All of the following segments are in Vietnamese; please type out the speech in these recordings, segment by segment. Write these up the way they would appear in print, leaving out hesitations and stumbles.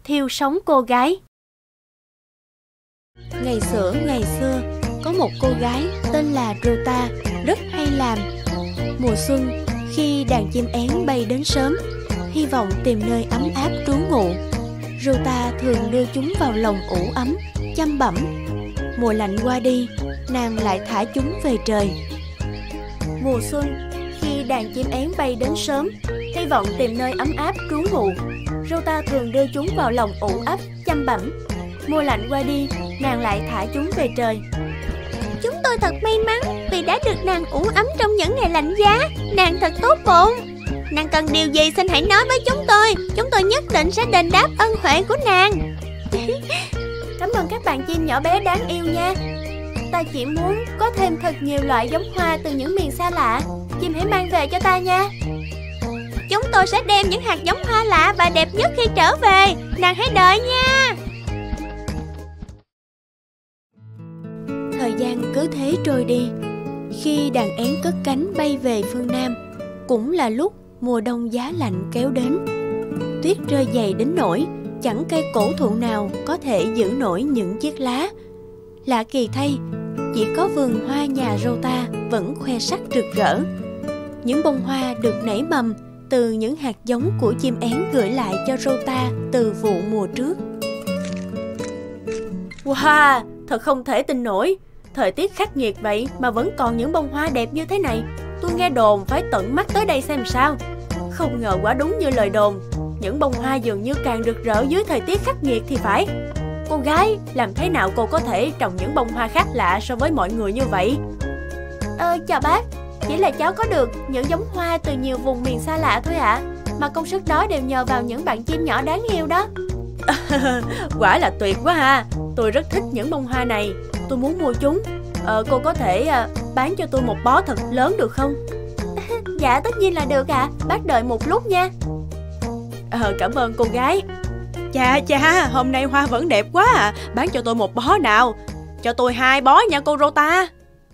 thiêu sống cô gái. Ngày xưa, có một cô gái tên là Rota, rất hay làm. Mùa xuân, khi đàn chim én bay đến sớm, hy vọng tìm nơi ấm áp trú ngụ, Rota thường đưa chúng vào lồng ủ ấm, chăm bẵm. Mùa lạnh qua đi, nàng lại thả chúng về trời. Mùa xuân, khi đàn chim én bay đến sớm, hy vọng tìm nơi ấm áp trú ngụ, Rota thường đưa chúng vào lồng ủ ấp, chăm bẵm. Mùa lạnh qua đi, nàng lại thả chúng về trời. Chúng tôi thật may mắn vì đã được nàng ủ ấm trong những ngày lạnh giá. Nàng thật tốt bụng. Nàng cần điều gì xin hãy nói với chúng tôi nhất định sẽ đền đáp ân huệ của nàng. Cảm ơn các bạn chim nhỏ bé đáng yêu nha. Ta chỉ muốn có thêm thật nhiều loại giống hoa từ những miền xa lạ. Chim hãy mang về cho ta nha. Chúng tôi sẽ đem những hạt giống hoa lạ và đẹp nhất khi trở về. Nàng hãy đợi nha. Thời gian cứ thế trôi đi. Khi đàn én cất cánh bay về phương Nam, cũng là lúc mùa đông giá lạnh kéo đến. Tuyết rơi dày đến nỗi chẳng cây cổ thụ nào có thể giữ nổi những chiếc lá. Lạ kỳ thay, chỉ có vườn hoa nhà Rota vẫn khoe sắc rực rỡ. Những bông hoa được nảy mầm từ những hạt giống của chim én gửi lại cho Rota từ vụ mùa trước. Wow, thật không thể tin nổi. Thời tiết khắc nghiệt vậy mà vẫn còn những bông hoa đẹp như thế này. Tôi nghe đồn phải tận mắt tới đây xem sao. Không ngờ quả đúng như lời đồn. Những bông hoa dường như càng rực rỡ dưới thời tiết khắc nghiệt thì phải. Cô gái, làm thế nào cô có thể trồng những bông hoa khác lạ so với mọi người như vậy? Chào bác. Chỉ là cháu có được những giống hoa từ nhiều vùng miền xa lạ thôi ạ. Mà công sức đó đều nhờ vào những bạn chim nhỏ đáng yêu đó. Quả là tuyệt quá ha. Tôi rất thích những bông hoa này. Tôi muốn mua chúng. Cô có thể bán cho tôi một bó thật lớn được không? Dạ tất nhiên là được ạ. Bác đợi một lúc nha. Cảm ơn cô gái. Chà, hôm nay hoa vẫn đẹp quá à. Bán cho tôi một bó nào. Cho tôi 2 bó nha cô Rota.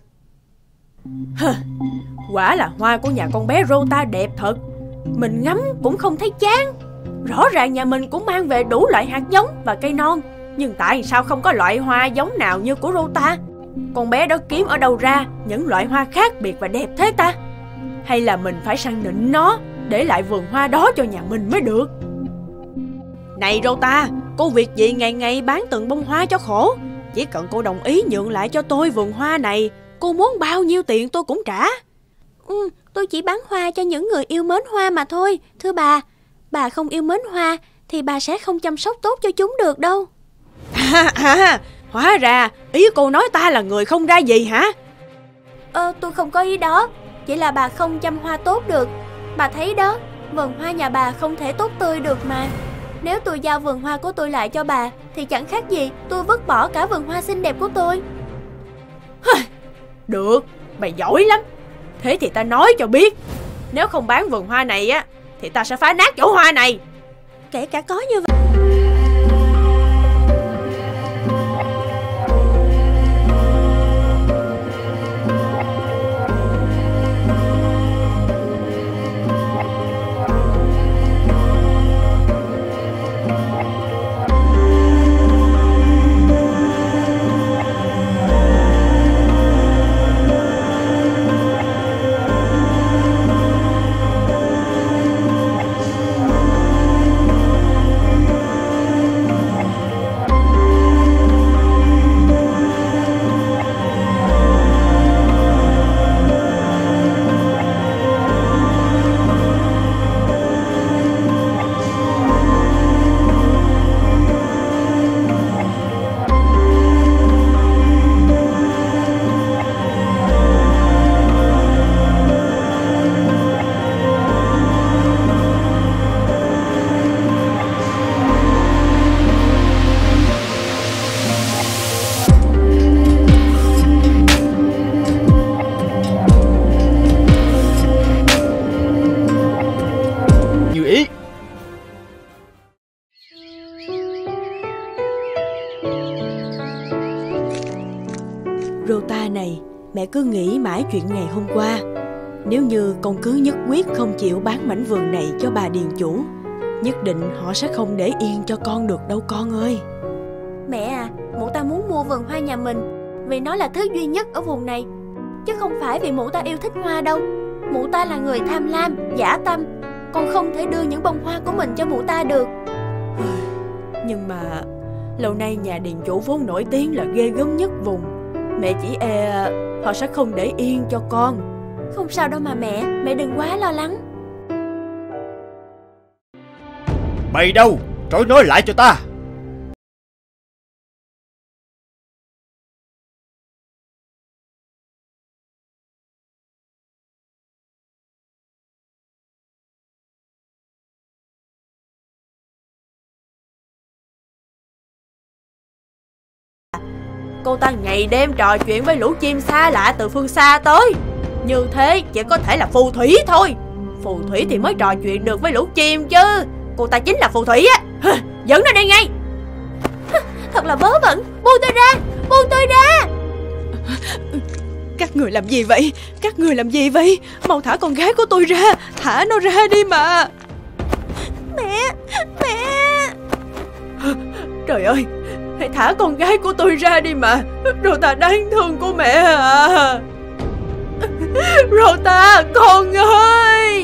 Quả là hoa của nhà con bé Rota đẹp thật. Mình ngắm cũng không thấy chán. Rõ ràng nhà mình cũng mang về đủ loại hạt giống và cây non, nhưng tại sao không có loại hoa giống nào như của Rota? Con bé đó kiếm ở đâu ra những loại hoa khác biệt và đẹp thế ta? Hay là mình phải săn nịnh nó, để lại vườn hoa đó cho nhà mình mới được? Này Rota, cô việc gì ngày ngày bán từng bông hoa cho khổ? Chỉ cần cô đồng ý nhượng lại cho tôi vườn hoa này, cô muốn bao nhiêu tiền tôi cũng trả. Tôi chỉ bán hoa cho những người yêu mến hoa mà thôi, thưa bà. Bà không yêu mến hoa thì bà sẽ không chăm sóc tốt cho chúng được đâu. Hóa ra ý cô nói ta là người không ra gì hả? Tôi không có ý đó. Chỉ là bà không chăm hoa tốt được. Bà thấy đó, vườn hoa nhà bà không thể tốt tươi được mà. Nếu tôi giao vườn hoa của tôi lại cho bà thì chẳng khác gì tôi vứt bỏ cả vườn hoa xinh đẹp của tôi. Được, bà giỏi lắm. Thế thì ta nói cho biết, nếu không bán vườn hoa này á thì ta sẽ phá nát chỗ hoa này. Kể cả có như vậy. Rota này, mẹ cứ nghĩ mãi chuyện ngày hôm qua. Nếu như con cứ nhất quyết không chịu bán mảnh vườn này cho bà điền chủ Nhất định họ sẽ không để yên cho con được đâu con ơi. Mẹ à, mụ ta muốn mua vườn hoa nhà mình vì nó là thứ duy nhất ở vùng này, chứ không phải vì mụ ta yêu thích hoa đâu. Mụ ta là người tham lam, dã tâm. Con không thể đưa những bông hoa của mình cho mụ ta được. Nhưng mà lâu nay nhà điền chủ vốn nổi tiếng là ghê gớm nhất vùng. Mẹ chỉ e họ sẽ không để yên cho con. Không sao đâu mà mẹ đừng quá lo lắng. Mày đâu? Trỗi nói lại cho ta. Cô ta ngày đêm trò chuyện với lũ chim xa lạ từ phương xa tới. Như thế chỉ có thể là phù thủy thôi. Phù thủy thì mới trò chuyện được với lũ chim chứ. Cô ta chính là phù thủy á. Dẫn nó đi ngay. Thật là vớ vẩn. Buông tôi ra, buông tôi ra. Các người làm gì vậy? Các người làm gì vậy? Mau thả con gái của tôi ra. Thả nó ra đi mà. Mẹ. Trời ơi, hãy thả con gái của tôi ra đi mà. Rota đáng thương của mẹ à. Rota, con ơi.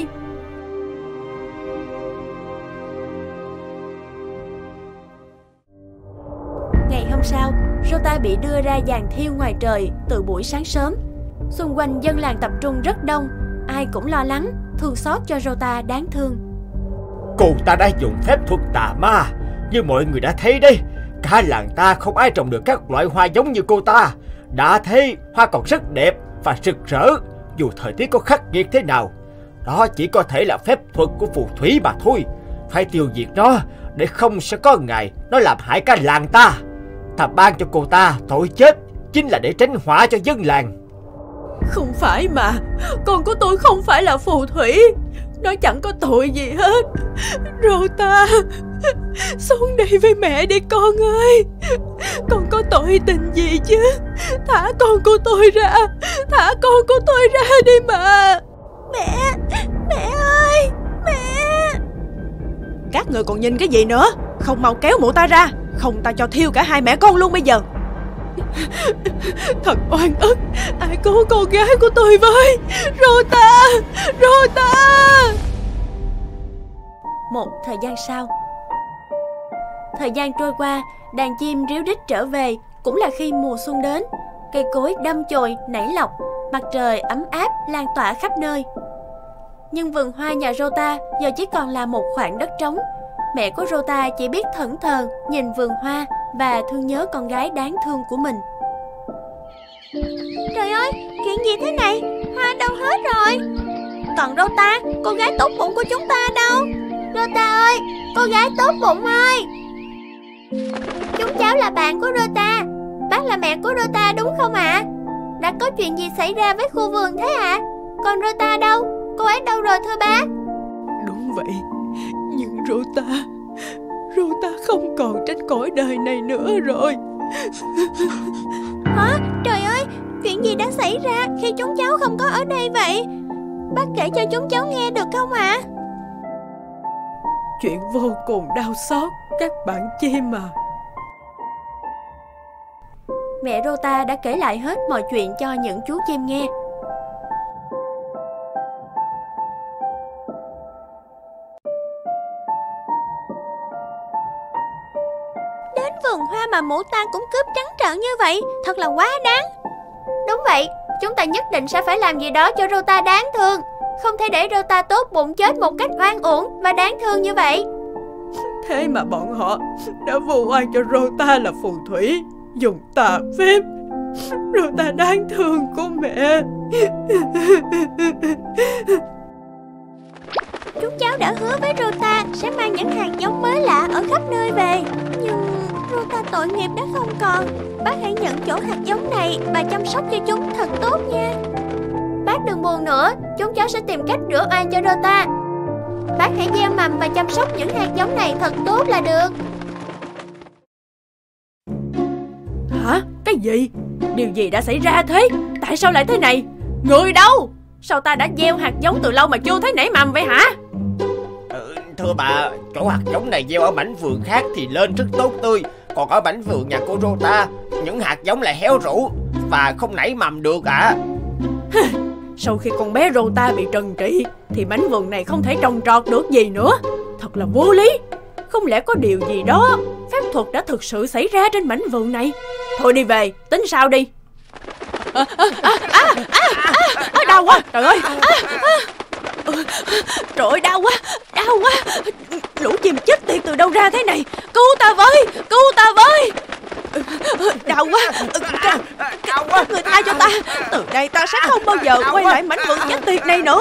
Ngày hôm sau, Rota bị đưa ra giàn thiêu ngoài trời từ buổi sáng sớm. Xung quanh dân làng tập trung rất đông. Ai cũng lo lắng, thương xót cho Rota đáng thương. Cô ta đã dùng phép thuật tà ma. Như mọi người đã thấy đấy, cả làng ta không ai trồng được các loại hoa giống như cô ta. Đã thế, hoa còn rất đẹp và rực rỡ, dù thời tiết có khắc nghiệt thế nào. Đó chỉ có thể là phép thuật của phù thủy mà thôi. Phải tiêu diệt nó, để không sẽ có ngày nó làm hại cả làng ta. Ta ban cho cô ta tội chết chính là để tránh họa cho dân làng. Không phải mà, con của tôi không phải là phù thủy. Nó chẳng có tội gì hết. Rota, xuống đây với mẹ đi con ơi. Con có tội tình gì chứ? Thả con của tôi ra. Thả con của tôi ra đi mà. Mẹ ơi, mẹ. Các người còn nhìn cái gì nữa? Không mau kéo mụ ta ra, không ta cho thiêu cả hai mẹ con luôn bây giờ. Thật oan ức. Ai cứu con gái của tôi với? Rota. Một thời gian sau. Thời gian trôi qua, đàn chim ríu rít trở về. Cũng là khi mùa xuân đến. Cây cối đâm chồi nảy lọc, mặt trời ấm áp lan tỏa khắp nơi. Nhưng vườn hoa nhà Rota giờ chỉ còn là một khoảng đất trống. Mẹ của Rota chỉ biết thẫn thờ nhìn vườn hoa và thương nhớ con gái đáng thương của mình. Trời ơi, chuyện gì thế này? Hoa đâu hết rồi? Còn Rota, cô gái tốt bụng của chúng ta đâu? Rota ơi, cô gái tốt bụng ơi. Chúng cháu là bạn của Rota. Bác là mẹ của Rota đúng không ạ? Đã có chuyện gì xảy ra với khu vườn thế ạ? Còn Rota đâu? Cô ấy đâu rồi thưa bác? Đúng vậy, nhưng Rota không còn trên cõi đời này nữa rồi. Hả? Trời ơi, chuyện gì đã xảy ra khi chúng cháu không có ở đây vậy? Bác kể cho chúng cháu nghe được không ạ? Chuyện vô cùng đau xót các bạn chim à. Mẹ Rota đã kể lại hết mọi chuyện cho những chú chim nghe. Đến vườn hoa mà mụ ta cũng cướp trắng trợn như vậy, thật là quá đáng. Đúng vậy, chúng ta nhất định sẽ phải làm gì đó cho Rota đáng thương. Không thể để Rota tốt bụng chết một cách oan uổng và đáng thương như vậy. Thế mà bọn họ đã vu oan cho Rota là phù thủy, dùng tà phép. Rota đáng thương của mẹ. Chúng cháu đã hứa với Rota sẽ mang những hạt giống mới lạ ở khắp nơi về. Nhưng Rota tội nghiệp đã không còn. Bác hãy nhận chỗ hạt giống này và chăm sóc cho chúng thật tốt nha. Bác đừng buồn nữa, chúng cháu sẽ tìm cách rửa oan cho Rota. Bác hãy gieo mầm và chăm sóc những hạt giống này thật tốt là được. Hả? Cái gì? Điều gì đã xảy ra thế? Tại sao lại thế này? Người đâu? Sao ta đã gieo hạt giống từ lâu mà chưa thấy nảy mầm vậy hả? Thưa bà, chỗ hạt giống này gieo ở mảnh vườn khác thì lên rất tốt tươi, còn ở mảnh vườn nhà cô Rota, những hạt giống lại héo rũ và không nảy mầm được ạ. Sau khi con bé Rota bị trần trị thì mảnh vườn này không thể trồng trọt được gì nữa. Thật là vô lý. Không lẽ có điều gì đó phép thuật đã thực sự xảy ra trên mảnh vườn này? Thôi đi về, tính sao đi. Đau quá, trời ơi. Trời ơi, đau quá. Lũ chim chết tiệt từ đâu ra thế này? Cứu ta với. Đau quá. Người tha cho ta. Từ đây ta sẽ không bao giờ quay lại mảnh vườn chết tiệt này nữa.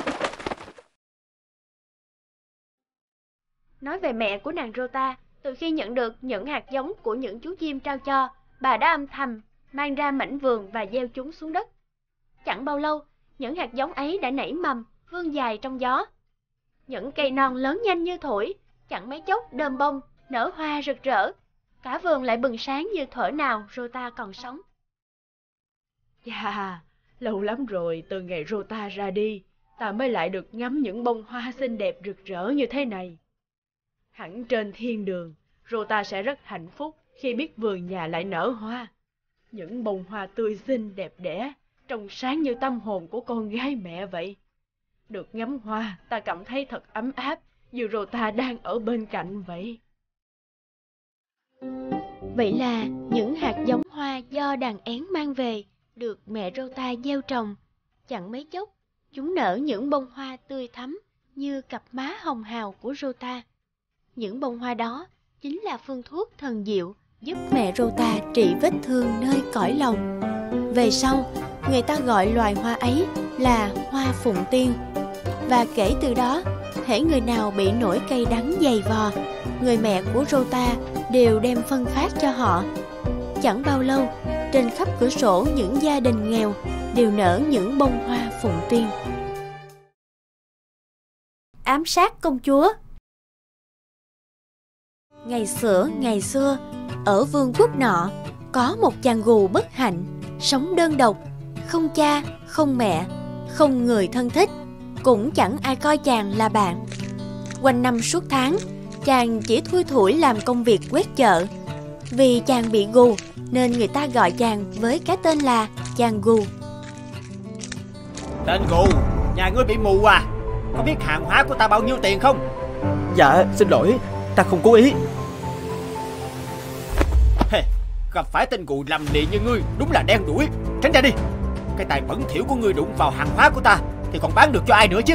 Nói về mẹ của nàng Rota, từ khi nhận được những hạt giống của những chú chim trao cho, bà đã âm thầm mang ra mảnh vườn và gieo chúng xuống đất. Chẳng bao lâu, những hạt giống ấy đã nảy mầm, vươn dài trong gió. Những cây non lớn nhanh như thổi, chẳng mấy chốc đơm bông, nở hoa rực rỡ. Cả vườn lại bừng sáng như thuở nào Rota còn sống. Dạ, lâu lắm rồi từ ngày Rota ra đi, ta mới lại được ngắm những bông hoa xinh đẹp rực rỡ như thế này. Hẳn trên thiên đường, Rota sẽ rất hạnh phúc khi biết vườn nhà lại nở hoa. Những bông hoa tươi xinh đẹp đẽ, trong sáng như tâm hồn của con gái mẹ vậy. Được ngắm hoa, ta cảm thấy thật ấm áp, như Rota đang ở bên cạnh vậy. Vậy là những hạt giống hoa do đàn én mang về, được mẹ Rota gieo trồng. Chẳng mấy chốc, chúng nở những bông hoa tươi thắm như cặp má hồng hào của Rota. Những bông hoa đó chính là phương thuốc thần diệu giúp mẹ Rota trị vết thương nơi cõi lòng. Về sau, người ta gọi loài hoa ấy là hoa phụng tiên. Và kể từ đó, hễ người nào bị nỗi cay đắng dày vò, người mẹ của Rota đều đem phân phát cho họ. Chẳng bao lâu, trên khắp cửa sổ những gia đình nghèo đều nở những bông hoa phụng tiên. Ám sát công chúa. Ngày xưa, ở vương quốc nọ, có một chàng gù bất hạnh, sống đơn độc, không cha, không mẹ, không người thân thích, cũng chẳng ai coi chàng là bạn. Quanh năm suốt tháng, chàng chỉ thui thủi làm công việc quét chợ. Vì chàng bị gù nên người ta gọi chàng với cái tên là chàng gù. Tên gù, nhà ngươi bị mù à? Có biết hàng hóa của ta bao nhiêu tiền không? Dạ, xin lỗi, ta không cố ý. Gặp phải tên gù lầm lì như ngươi đúng là đen đuổi. Tránh ra đi. Cái tài bẩn thỉu của ngươi đụng vào hàng hóa của ta thì còn bán được cho ai nữa chứ?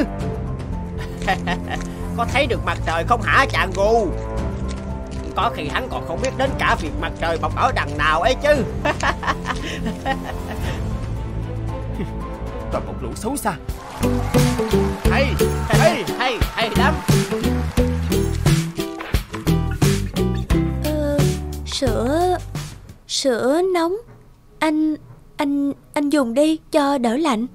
Có thấy được mặt trời không hả chàng gù? Có khi hắn còn không biết đến cả việc mặt trời mọc ở đằng nào ấy chứ. Toàn một lũ xấu xa. Hay lắm. Sữa nóng. Anh dùng đi cho đỡ lạnh.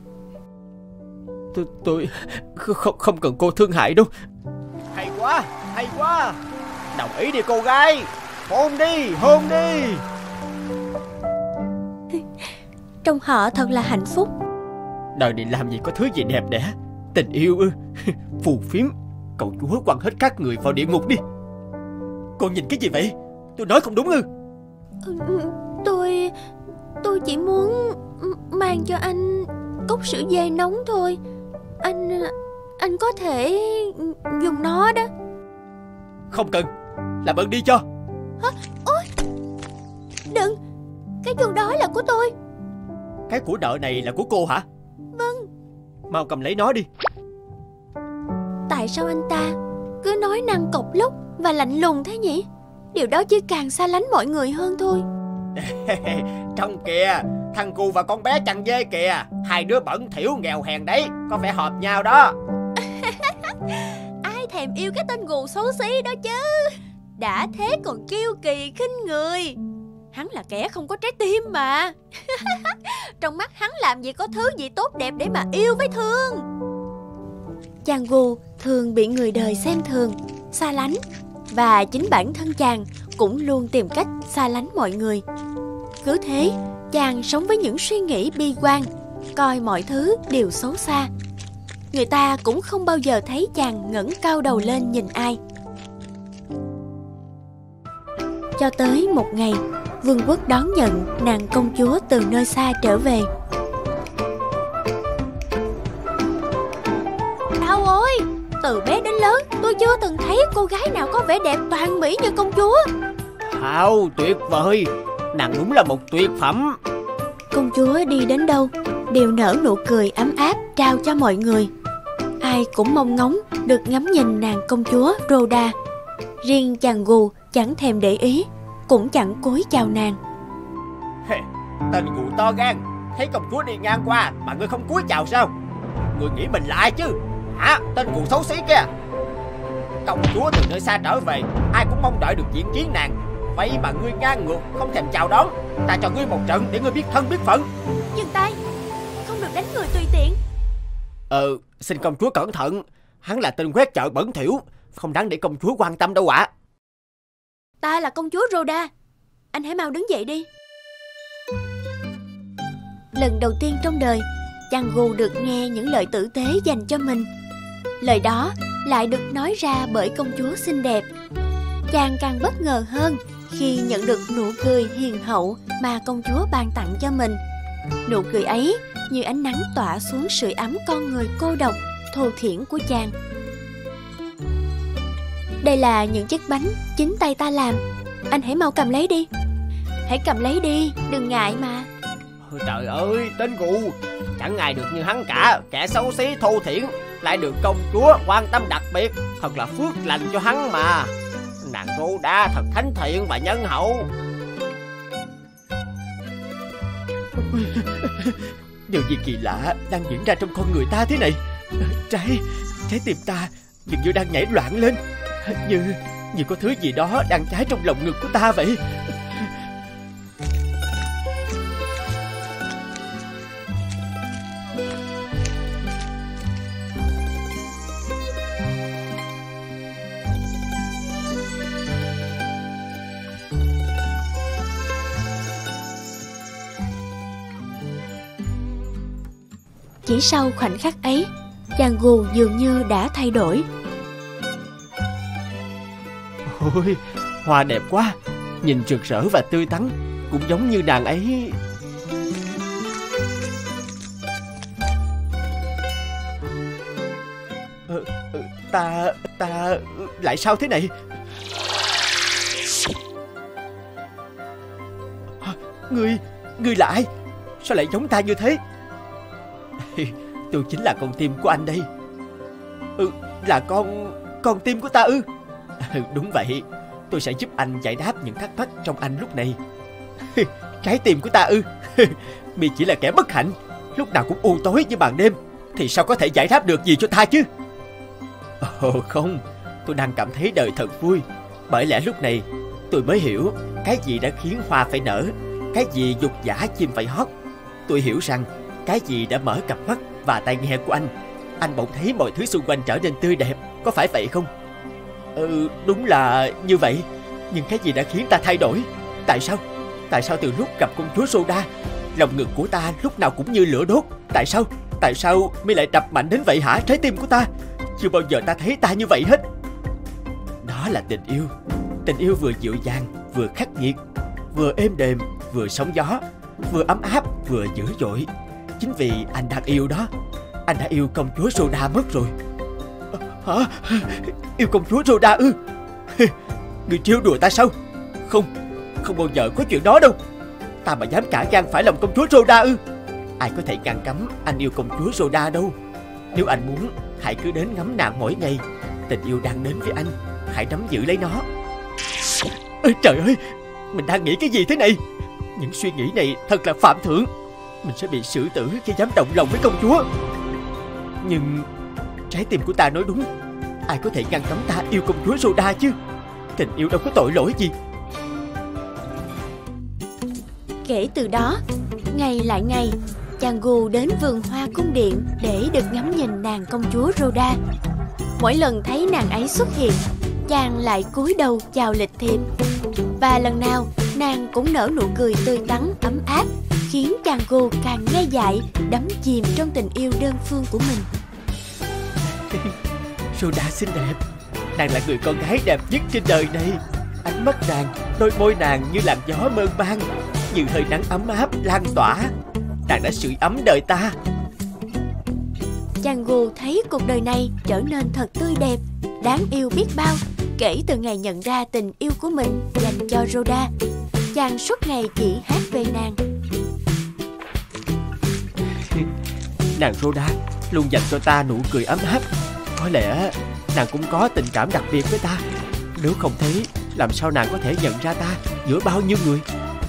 Tôi không cần cô thương hại đâu. Hay quá. Đồng ý đi cô gái. Hôn đi. Trông họ thật là hạnh phúc. Đời này làm gì có thứ gì đẹp đẽ. Tình yêu ư? Phù phiếm. Cậu Chúa quăng hết các người vào địa ngục đi. Cô nhìn cái gì vậy? Tôi nói không đúng ư? Tôi chỉ muốn mang cho anh cốc sữa dê nóng thôi. Anh có thể dùng nó đó. Không cần. Làm ơn đi cho. Hả? Ôi, đừng. Cái chuông đó là của tôi. Cái của nợ này là của cô hả? Vâng. Mau cầm lấy nó đi. Tại sao anh ta cứ nói năng cộc lốc và lạnh lùng thế nhỉ? Điều đó chỉ càng xa lánh mọi người hơn thôi. Trông kìa, thằng Cù và con bé chằn dê kìa. Hai đứa bẩn thỉu nghèo hèn đấy. Có vẻ hợp nhau đó. Ai thèm yêu cái tên gù xấu xí đó chứ. Đã thế còn kiêu kỳ khinh người. Hắn là kẻ không có trái tim mà. Trong mắt hắn làm gì có thứ gì tốt đẹp để mà yêu với thương. Chàng gù thường bị người đời xem thường, xa lánh. Và chính bản thân chàng cũng luôn tìm cách xa lánh mọi người. Cứ thế, chàng sống với những suy nghĩ bi quan, coi mọi thứ đều xấu xa. người ta cũng không bao giờ thấy chàng ngẩng cao đầu lên nhìn ai. Cho tới một ngày, vương quốc đón nhận nàng công chúa từ nơi xa trở về. Đau ơi, từ bé đến lớn tôi chưa từng thấy cô gái nào có vẻ đẹp toàn mỹ như công chúa. Hào, tuyệt vời, nàng đúng là một tuyệt phẩm. Công chúa đi đến đâu đều nở nụ cười ấm áp trao cho mọi người. Ai cũng mong ngóng được ngắm nhìn nàng công chúa Rhoda. Riêng chàng Gù chẳng thèm để ý, cũng chẳng cúi chào nàng. Tên Gù to gan, thấy công chúa đi ngang qua mà ngươi không cúi chào sao? Ngươi nghĩ mình là ai chứ? Hả, tên Gù xấu xí kia? Công chúa từ nơi xa trở về, ai cũng mong đợi được diện kiến nàng. Vậy mà ngươi ngang ngược, không thèm chào đón. Ta cho ngươi một trận để ngươi biết thân biết phận. Dừng tay, không được đánh người tùy tiện. Xin công chúa cẩn thận. Hắn là tên quét chợ bẩn thỉu, không đáng để công chúa quan tâm đâu ạ. Ta là công chúa Rhoda, anh hãy mau đứng dậy đi. Lần đầu tiên trong đời, chàng Gù được nghe những lời tử tế dành cho mình. Lời đó lại được nói ra bởi công chúa xinh đẹp. Chàng càng bất ngờ hơn khi nhận được nụ cười hiền hậu mà công chúa ban tặng cho mình. Nụ cười ấy như ánh nắng tỏa xuống sưởi ấm con người cô độc, thô thiển của chàng. Đây là những chiếc bánh chính tay ta làm, anh hãy mau cầm lấy đi. Hãy cầm lấy đi, đừng ngại mà. Trời ơi, tên Gù, chẳng ai được như hắn cả. Kẻ xấu xí thô thiển lại được công chúa quan tâm đặc biệt, thật là phước lành cho hắn mà. Nàng Rhoda thật thánh thiện và nhân hậu. Điều gì kỳ lạ đang diễn ra trong con người ta thế này? Trái tim ta dường như đang nhảy loạn lên, như có thứ gì đó đang cháy trong lồng ngực của ta vậy. Chỉ sau khoảnh khắc ấy, chàng Gù dường như đã thay đổi. Ôi, hoa đẹp quá, nhìn rực rỡ và tươi tắn, cũng giống như nàng ấy. Ta lại sao thế này? Ngươi là ai? Sao lại giống ta như thế? Tôi chính là con tim của anh đây. Là con tim của ta ư? Đúng vậy, tôi sẽ giúp anh giải đáp những thắc mắc trong anh lúc này. Trái tim của ta ư? Mi chỉ là kẻ bất hạnh, lúc nào cũng u tối như ban đêm, thì sao có thể giải đáp được gì cho ta chứ? Không, tôi đang cảm thấy đời thật vui. Bởi lẽ lúc này tôi mới hiểu cái gì đã khiến hoa phải nở, cái gì dục dã chim phải hót. Tôi hiểu rằng cái gì đã mở cặp mắt và tai nghe của anh bỗng thấy mọi thứ xung quanh trở nên tươi đẹp, có phải vậy không? Đúng là như vậy. Nhưng cái gì đã khiến ta thay đổi? Tại sao từ lúc gặp công chúa Rhoda, lòng ngực của ta lúc nào cũng như lửa đốt? Tại sao mi lại đập mạnh đến vậy hả trái tim của ta? Chưa bao giờ ta thấy ta như vậy hết. Đó là tình yêu. Tình yêu vừa dịu dàng, vừa khắc nghiệt, vừa êm đềm, vừa sóng gió, vừa ấm áp, vừa dữ dội. Chính vì anh đang yêu đó, anh đã yêu công chúa Rhoda mất rồi. Hả? Yêu công chúa Rhoda ư? Người trêu đùa ta sao? Không bao giờ có chuyện đó đâu. Ta mà dám cả gan phải lòng công chúa Rhoda ư? Ai có thể ngăn cấm anh yêu công chúa Rhoda đâu. Nếu anh muốn, hãy cứ đến ngắm nàng mỗi ngày. Tình yêu đang đến với anh, hãy nắm giữ lấy nó. Trời ơi, mình đang nghĩ cái gì thế này? Những suy nghĩ này thật là phạm thượng. Mình sẽ bị xử tử khi dám động lòng với công chúa. Nhưng trái tim của ta nói đúng. Ai có thể ngăn cấm ta yêu công chúa Rhoda chứ? Tình yêu đâu có tội lỗi gì. Kể từ đó, ngày lại ngày, chàng Gù đến vườn hoa cung điện để được ngắm nhìn nàng công chúa Rhoda. Mỗi lần thấy nàng ấy xuất hiện, chàng lại cúi đầu chào lịch thiệp. Và lần nào nàng cũng nở nụ cười tươi tắn ấm áp, khiến chàng Gù càng ngây dại, đắm chìm trong tình yêu đơn phương của mình. Rhoda xinh đẹp. Nàng là người con gái đẹp nhất trên đời này. Ánh mắt nàng, đôi môi nàng như làn gió mơn man, như hơi nắng ấm áp lan tỏa. Nàng đã sưởi ấm đời ta. Chàng Gù thấy cuộc đời này trở nên thật tươi đẹp, đáng yêu biết bao. Kể từ ngày nhận ra tình yêu của mình dành cho Rhoda, chàng suốt ngày chỉ hát về nàng. Nàng Rhoda luôn dành cho ta nụ cười ấm áp. Có lẽ nàng cũng có tình cảm đặc biệt với ta. Nếu không thế, làm sao nàng có thể nhận ra ta giữa bao nhiêu người?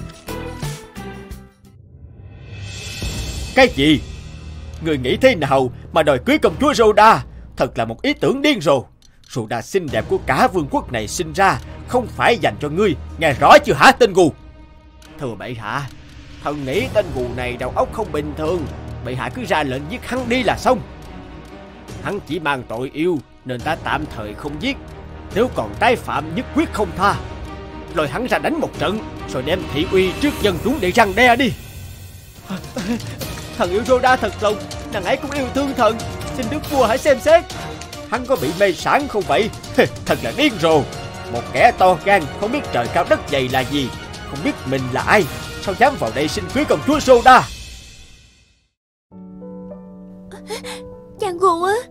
Cái gì? Người nghĩ thế nào mà đòi cưới công chúa Rhoda? Thật là một ý tưởng điên rồ. Rhoda xinh đẹp của cả vương quốc này sinh ra không phải dành cho ngươi, nghe rõ chưa hả tên Gù? Thưa bệ hạ, thần nghĩ tên Gù này đầu óc không bình thường. Bệ hạ cứ ra lệnh giết hắn đi là xong. Hắn chỉ mang tội yêu nên ta tạm thời không giết. Nếu còn tái phạm nhất quyết không tha. Lôi hắn ra đánh một trận, rồi đem thị uy trước dân chúng để răn đe đi. Thần yêu Rhoda thật lòng, nàng ấy cũng yêu thương thần. Xin đức vua hãy xem xét. Hắn có bị mê sảng không vậy? Thật là điên rồ. Một kẻ to gan không biết trời cao đất dày là gì, không biết mình là ai, sao dám vào đây xin cưới công chúa Rhoda? Chàng Gù á,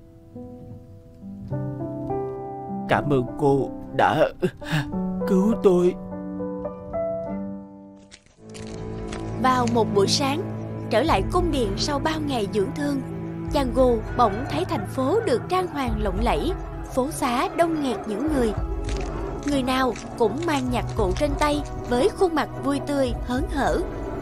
Cảm ơn cô đã cứu tôi. vào một buổi sáng, trở lại cung điện sau bao ngày dưỡng thương, chàng Gù bỗng thấy thành phố được trang hoàng lộng lẫy, phố xá đông nghẹt những người. Người nào cũng mang nhạc cụ trên tay với khuôn mặt vui tươi hớn hở.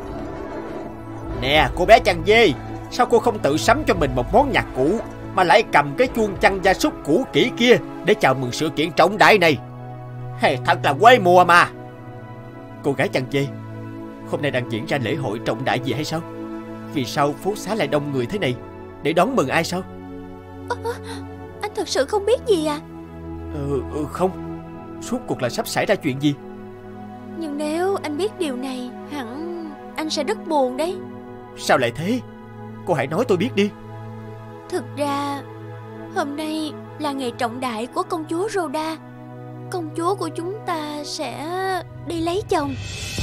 Nè cô bé chăn dê, sao cô không tự sắm cho mình một món nhạc cụ mà lại cầm cái chuông chăn gia súc cũ kỹ kia để chào mừng sự kiện trọng đại này? Thật là quê mùa mà. Cô gái chăn dê, hôm nay đang diễn ra lễ hội trọng đại gì hay sao? Vì sao phố xá lại đông người thế này? Để đón mừng ai sao? Anh thật sự không biết gì à? Không. Suốt cuộc là sắp xảy ra chuyện gì? Nhưng nếu anh biết điều này, hẳn anh sẽ rất buồn đấy. Sao lại thế? Cô hãy nói tôi biết đi. Thực ra hôm nay là ngày trọng đại của công chúa Rhoda. Công chúa của chúng ta sẽ đi lấy chồng.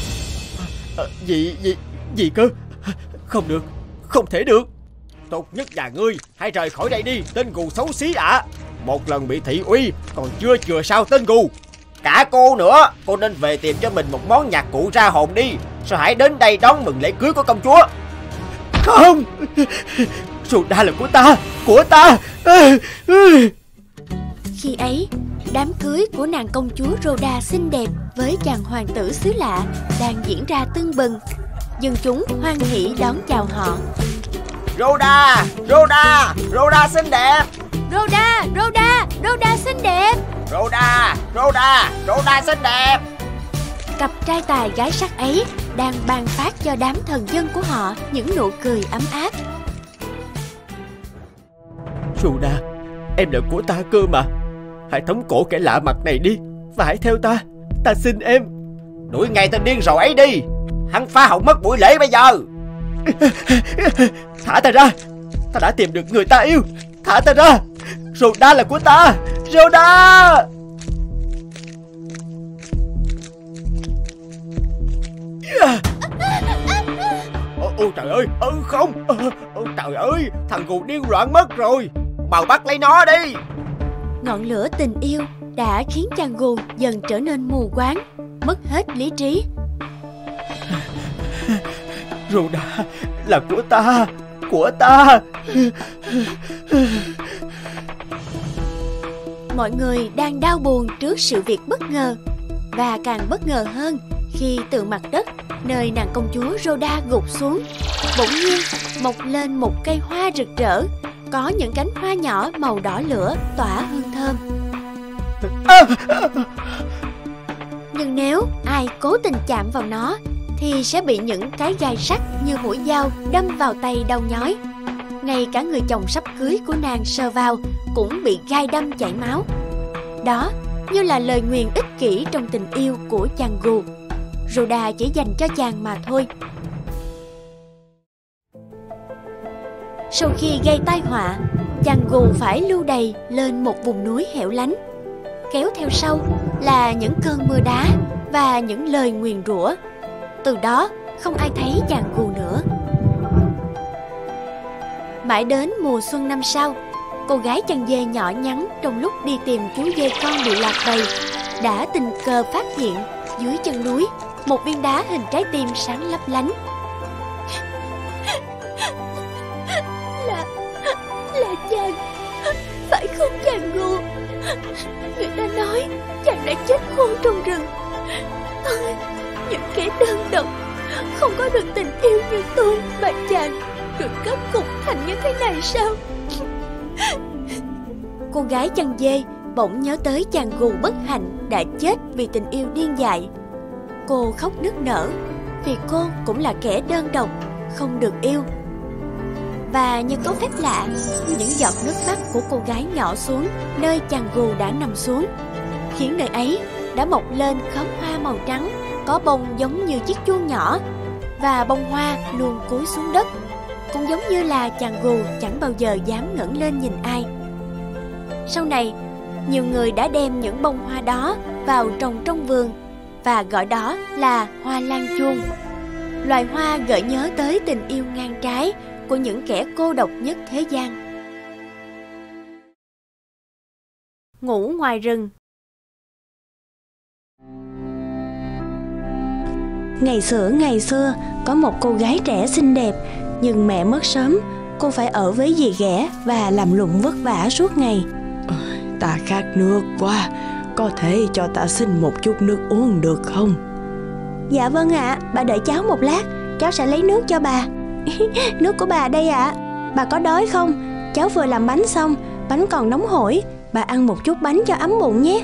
Gì cơ? Không được, không thể được. Tốt nhất là ngươi hãy rời khỏi đây đi, tên Gù xấu xí ạ. Một lần bị thị uy còn chưa chừa sao tên Gù. Cả cô nữa, cô nên về tìm cho mình một món nhạc cụ ra hồn đi, rồi hãy đến đây đón mừng lễ cưới của công chúa. Không, Rhoda là của ta. Khi ấy, đám cưới của nàng công chúa Rhoda xinh đẹp với chàng hoàng tử xứ lạ đang diễn ra tưng bừng. Dân chúng hoan hỉ đón chào họ. Rhoda, Rhoda, Rhoda xinh đẹp. Rhoda, Rhoda, Rhoda xinh đẹp. Rhoda, Rhoda, Rhoda xinh đẹp. Cặp trai tài gái sắc ấy đang ban phát cho đám thần dân của họ những nụ cười ấm áp. Rhoda, em là của ta cơ mà. Hãy tống cổ kẻ lạ mặt này đi và hãy theo ta. Ta xin em. Đuổi ngay tên điên rồ ấy đi. Hắn phá hỏng mất buổi lễ bây giờ. Thả ta ra. Ta đã tìm được người ta yêu. Thả ta ra. Rhoda là của ta. Rhoda. Ôi trời ơi. Không. Trời ơi. Thằng Gù điên loạn mất rồi. Mau bắt lấy nó đi. Ngọn lửa tình yêu đã khiến chàng Gù dần trở nên mù quáng, mất hết lý trí. Rhoda là của ta. Của ta. Mọi người đang đau buồn trước sự việc bất ngờ, và càng bất ngờ hơn khi từ mặt đất nơi nàng công chúa Rhoda gục xuống, bỗng nhiên mọc lên một cây hoa rực rỡ, có những cánh hoa nhỏ màu đỏ lửa tỏa hương thơm. Nhưng nếu ai cố tình chạm vào nó thì sẽ bị những cái gai sắc như mũi dao đâm vào tay đau nhói. Ngay cả người chồng sắp cưới của nàng sờ vào cũng bị gai đâm chảy máu. Đó như là lời nguyền ích kỷ trong tình yêu của chàng Gù. Rhoda chỉ dành cho chàng mà thôi. Sau khi gây tai họa, chàng gù phải lưu đày lên một vùng núi hẻo lánh. Kéo theo sau là những cơn mưa đá và những lời nguyền rủa. Từ đó không ai thấy chàng gù nữa. Mãi đến mùa xuân năm sau, cô gái chăn dê nhỏ nhắn trong lúc đi tìm chú dê con bị lạc bầy đã tình cờ phát hiện dưới chân núi một viên đá hình trái tim sáng lấp lánh. Là chàng, phải không chàng gù? Người ta nói chàng đã chết khô trong rừng. Ôi, những kẻ đơn độc không có được tình yêu như tôi mà chàng được kết cục thành như thế này sao? Cô gái chăn dê bỗng nhớ tới chàng gù bất hạnh đã chết vì tình yêu điên dại. Cô khóc nức nở vì cô cũng là kẻ đơn độc, không được yêu. Và như có phép lạ, những giọt nước mắt của cô gái nhỏ xuống nơi chàng gù đã nằm xuống, khiến nơi ấy đã mọc lên khóm hoa màu trắng có bông giống như chiếc chuông nhỏ, và bông hoa luôn cúi xuống đất, cũng giống như là chàng gù chẳng bao giờ dám ngẩng lên nhìn ai. Sau này, nhiều người đã đem những bông hoa đó vào trồng trong vườn và gọi đó là hoa lan chuông. Loài hoa gợi nhớ tới tình yêu ngang trái của những kẻ cô độc nhất thế gian. Ngủ ngoài rừng. Ngày xưa có một cô gái trẻ xinh đẹp, nhưng mẹ mất sớm. Cô phải ở với dì ghẻ và làm lụng vất vả suốt ngày. Ta khát nước quá, có thể cho ta xin một chút nước uống được không? Dạ vâng ạ, bà đợi cháu một lát, cháu sẽ lấy nước cho bà. Nước của bà đây ạ. Bà có đói không? Cháu vừa làm bánh xong, bánh còn nóng hổi. Bà ăn một chút bánh cho ấm bụng nhé.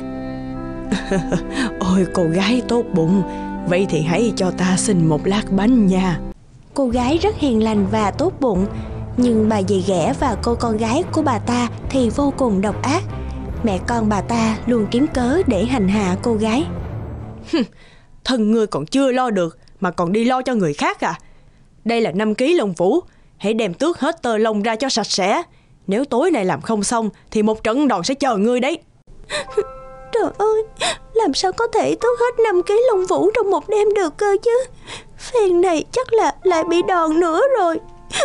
Ôi cô gái tốt bụng, vậy thì hãy cho ta xin một lát bánh nha. Cô gái rất hiền lành và tốt bụng, nhưng bà dì ghẻ và cô con gái của bà ta thì vô cùng độc ác. Mẹ con bà ta luôn kiếm cớ để hành hạ cô gái. Thân ngươi còn chưa lo được mà còn đi lo cho người khác à? Đây là 5 ký lông vũ, hãy đem tước hết tơ lông ra cho sạch sẽ. Nếu tối nay làm không xong thì một trận đòn sẽ chờ ngươi đấy. Trời ơi, làm sao có thể tước hết 5 ký lông vũ trong một đêm được cơ chứ? Phen này chắc là lại bị đòn nữa rồi.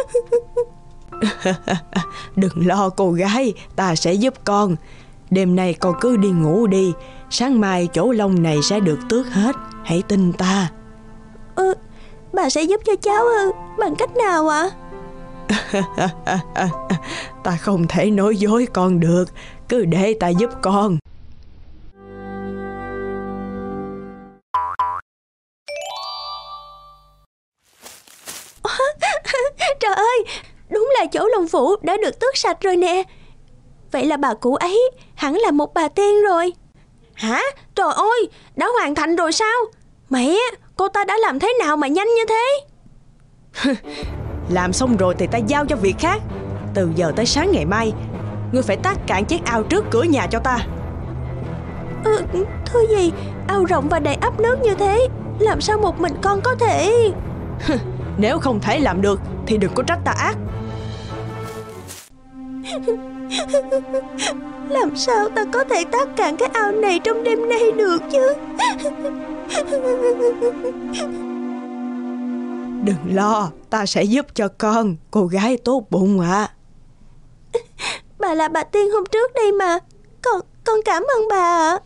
Đừng lo cô gái, ta sẽ giúp con. Đêm nay con cứ đi ngủ đi, sáng mai chỗ lông này sẽ được tước hết, hãy tin ta. Bà sẽ giúp cho cháu bằng cách nào ạ? Ta không thể nói dối con được, cứ để ta giúp con. Trời ơi, đúng là chỗ lông vũ đã được tước sạch rồi nè. Vậy là bà cụ ấy hẳn là một bà tiên rồi. Hả? Trời ơi, đã hoàn thành rồi sao? Mẹ, cô ta đã làm thế nào mà nhanh như thế? Làm xong rồi thì ta giao cho việc khác. Từ giờ tới sáng ngày mai, ngươi phải tát cạn chiếc ao trước cửa nhà cho ta. Thưa gì, ao rộng và đầy ắp nước như thế, làm sao một mình con có thể? Nếu không thể làm được thì đừng có trách ta ác. Làm sao ta có thể tát cạn cái ao này trong đêm nay được chứ? Đừng lo, ta sẽ giúp cho con, cô gái tốt bụng ạ. Bà là bà tiên hôm trước đây mà. Con cảm ơn bà ạ.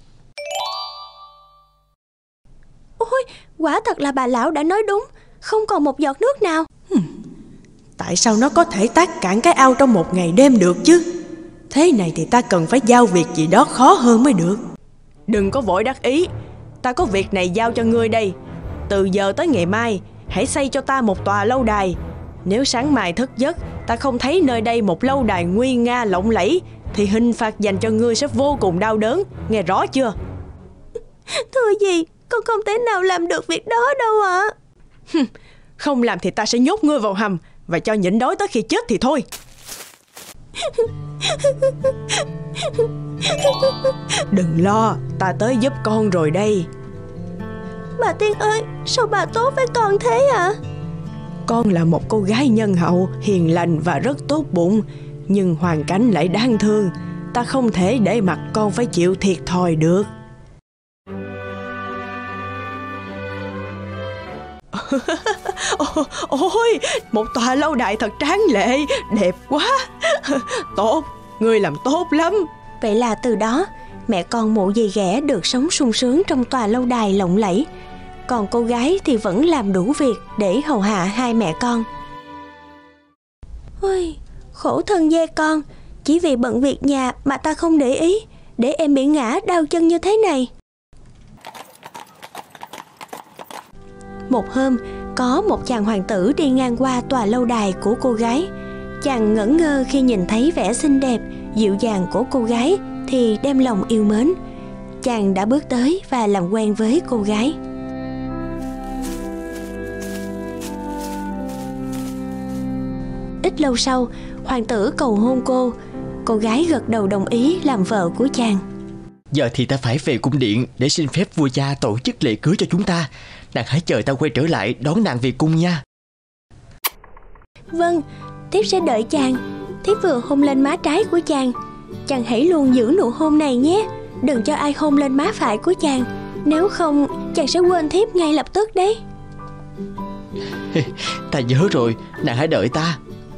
Ôi, quả thật là bà lão đã nói đúng, không còn một giọt nước nào. Tại sao nó có thể tát cạn cái ao trong một ngày đêm được chứ? Thế này thì ta cần phải giao việc gì đó khó hơn mới được. Đừng có vội đắc ý, ta có việc này giao cho ngươi đây. Từ giờ tới ngày mai, hãy xây cho ta một tòa lâu đài. Nếu sáng mai thức giấc, ta không thấy nơi đây một lâu đài nguy nga lộng lẫy, thì hình phạt dành cho ngươi sẽ vô cùng đau đớn, nghe rõ chưa? Thưa gì, con không thể nào làm được việc đó đâu ạ. Không làm thì ta sẽ nhốt ngươi vào hầm và cho nhịn đói tới khi chết thì thôi. Đừng lo, ta tới giúp con rồi đây. Bà tiên ơi, sao bà tốt với con thế ạ? Con là một cô gái nhân hậu, hiền lành và rất tốt bụng. Nhưng hoàn cảnh lại đáng thương, ta không thể để mặc con phải chịu thiệt thòi được. Ôi, một tòa lâu đài thật tráng lệ, đẹp quá. Tốt, ngươi làm tốt lắm. Vậy là từ đó, mẹ con Mụ Dì Ghẻ được sống sung sướng trong tòa lâu đài lộng lẫy. Còn cô gái thì vẫn làm đủ việc để hầu hạ hai mẹ con. Ôi, khổ thân Dê con, chỉ vì bận việc nhà mà ta không để ý, để em bị ngã đau chân như thế này. Một hôm, có một chàng hoàng tử đi ngang qua tòa lâu đài của cô gái. Chàng ngẩn ngơ khi nhìn thấy vẻ xinh đẹp, dịu dàng của cô gái thì đem lòng yêu mến. Chàng đã bước tới và làm quen với cô gái. Ít lâu sau, hoàng tử cầu hôn cô. Cô gái gật đầu đồng ý làm vợ của chàng. Giờ thì ta phải về cung điện để xin phép vua cha tổ chức lễ cưới cho chúng ta. Nàng hãy chờ ta quay trở lại đón nàng về cung nha. Vâng, thiếp sẽ đợi chàng. Thiếp vừa hôn lên má trái của chàng. Chàng hãy luôn giữ nụ hôn này nhé. Đừng cho ai hôn lên má phải của chàng. Nếu không, chàng sẽ quên thiếp ngay lập tức đấy. Ta nhớ rồi, nàng hãy đợi ta.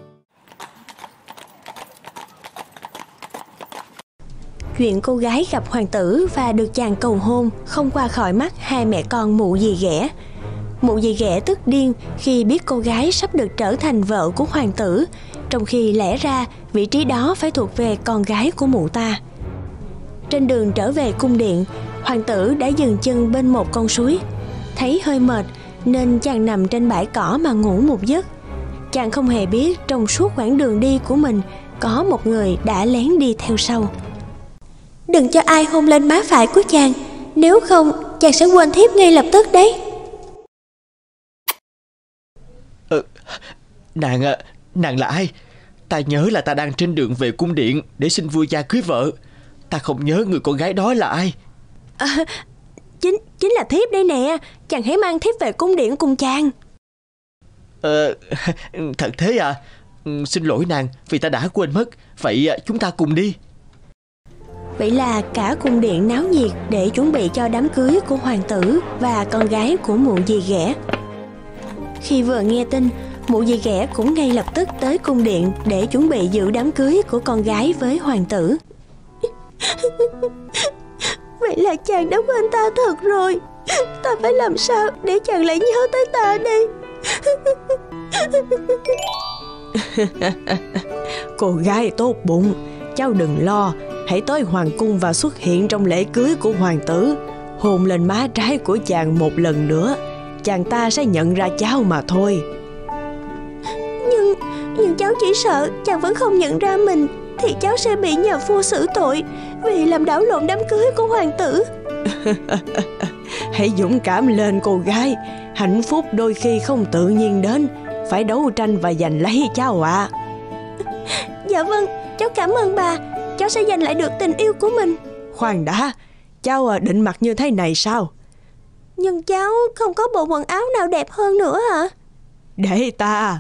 Chuyện cô gái gặp hoàng tử và được chàng cầu hôn không qua khỏi mắt hai mẹ con Mụ Dì Ghẻ. Mụ Dì Ghẻ tức điên khi biết cô gái sắp được trở thành vợ của hoàng tử, trong khi lẽ ra vị trí đó phải thuộc về con gái của mụ ta. Trên đường trở về cung điện, hoàng tử đã dừng chân bên một con suối. Thấy hơi mệt nên chàng nằm trên bãi cỏ mà ngủ một giấc. Chàng không hề biết trong suốt quãng đường đi của mình có một người đã lén đi theo sau. Đừng cho ai hôn lên má phải của chàng, nếu không chàng sẽ quên thiếp ngay lập tức đấy. Nàng là ai? Ta nhớ là ta đang trên đường về cung điện để xin vua cha cưới vợ. Ta không nhớ người con gái đó là ai. Chính là thiếp đây nè. Chàng hãy mang thiếp về cung điện cùng chàng. Thật thế à? Xin lỗi nàng vì ta đã quên mất. Vậy chúng ta cùng đi. Vậy là cả cung điện náo nhiệt để chuẩn bị cho đám cưới của hoàng tử và con gái của Mụ Dì Ghẻ. Khi vừa nghe tin, Mụ Dì Ghẻ cũng ngay lập tức tới cung điện để chuẩn bị dự đám cưới của con gái với hoàng tử. Vậy là chàng đã quên ta thật rồi. Ta phải làm sao để chàng lại nhớ tới ta đây? Cô gái tốt bụng, cháu đừng lo. Hãy tới hoàng cung và xuất hiện trong lễ cưới của hoàng tử. Hôn lên má trái của chàng một lần nữa, chàng ta sẽ nhận ra cháu mà thôi. Nhưng cháu chỉ sợ chàng vẫn không nhận ra mình thì cháu sẽ bị nhà vua xử tội vì làm đảo lộn đám cưới của hoàng tử. Hãy dũng cảm lên cô gái. Hạnh phúc đôi khi không tự nhiên đến, phải đấu tranh và giành lấy cháu ạ. Dạ vâng, cháu cảm ơn bà. Cháu sẽ giành lại được tình yêu của mình. Khoan đã, cháu định mặc như thế này sao? Nhưng cháu không có bộ quần áo nào đẹp hơn nữa hả? Để ta.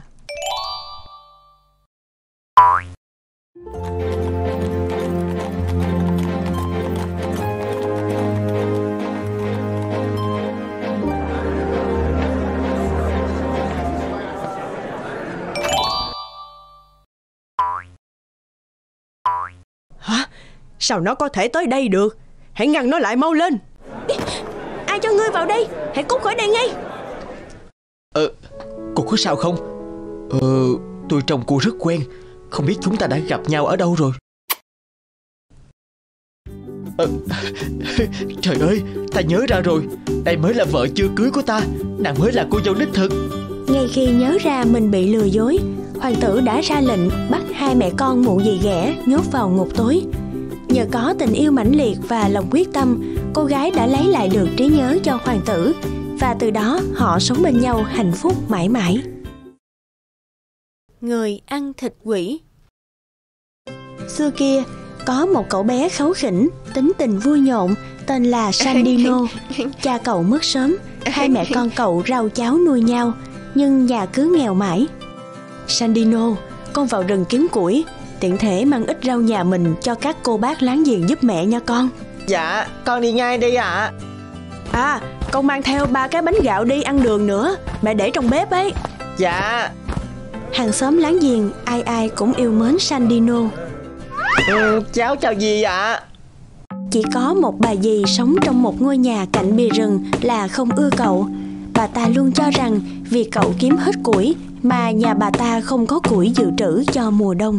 Hả? Sao nó có thể tới đây được? Hãy ngăn nó lại, mau lên. Ai cho ngươi vào đây? Hãy cút khỏi đây ngay. Cô có sao không? Tôi trông cô rất quen. Không biết chúng ta đã gặp nhau ở đâu rồi. Trời ơi, ta nhớ ra rồi. Đây mới là vợ chưa cưới của ta. Nàng mới là cô dâu đích thực. Ngay khi nhớ ra mình bị lừa dối, hoàng tử đã ra lệnh bắt hai mẹ con Mụ Dì Ghẻ nhốt vào ngục tối. Nhờ có tình yêu mãnh liệt và lòng quyết tâm, cô gái đã lấy lại được trí nhớ cho hoàng tử, và từ đó họ sống bên nhau hạnh phúc mãi mãi. Người ăn thịt quỷ. Xưa kia, có một cậu bé kháu khỉnh, tính tình vui nhộn, tên là Sandino. Cha cậu mất sớm, hai mẹ con cậu rau cháo nuôi nhau, nhưng nhà cứ nghèo mãi. Sandino, con vào rừng kiếm củi, tiện thể mang ít rau nhà mình cho các cô bác láng giềng giúp mẹ nha con. Dạ, con đi ngay đi ạ. À, con mang theo 3 cái bánh gạo đi ăn đường nữa, mẹ để trong bếp ấy. Dạ. Hàng xóm láng giềng ai ai cũng yêu mến Sandino. Cháu chào dì ạ. Chỉ có một bà dì sống trong một ngôi nhà cạnh bìa rừng là không ưa cậu. Bà ta luôn cho rằng vì cậu kiếm hết củi mà nhà bà ta không có củi dự trữ cho mùa đông.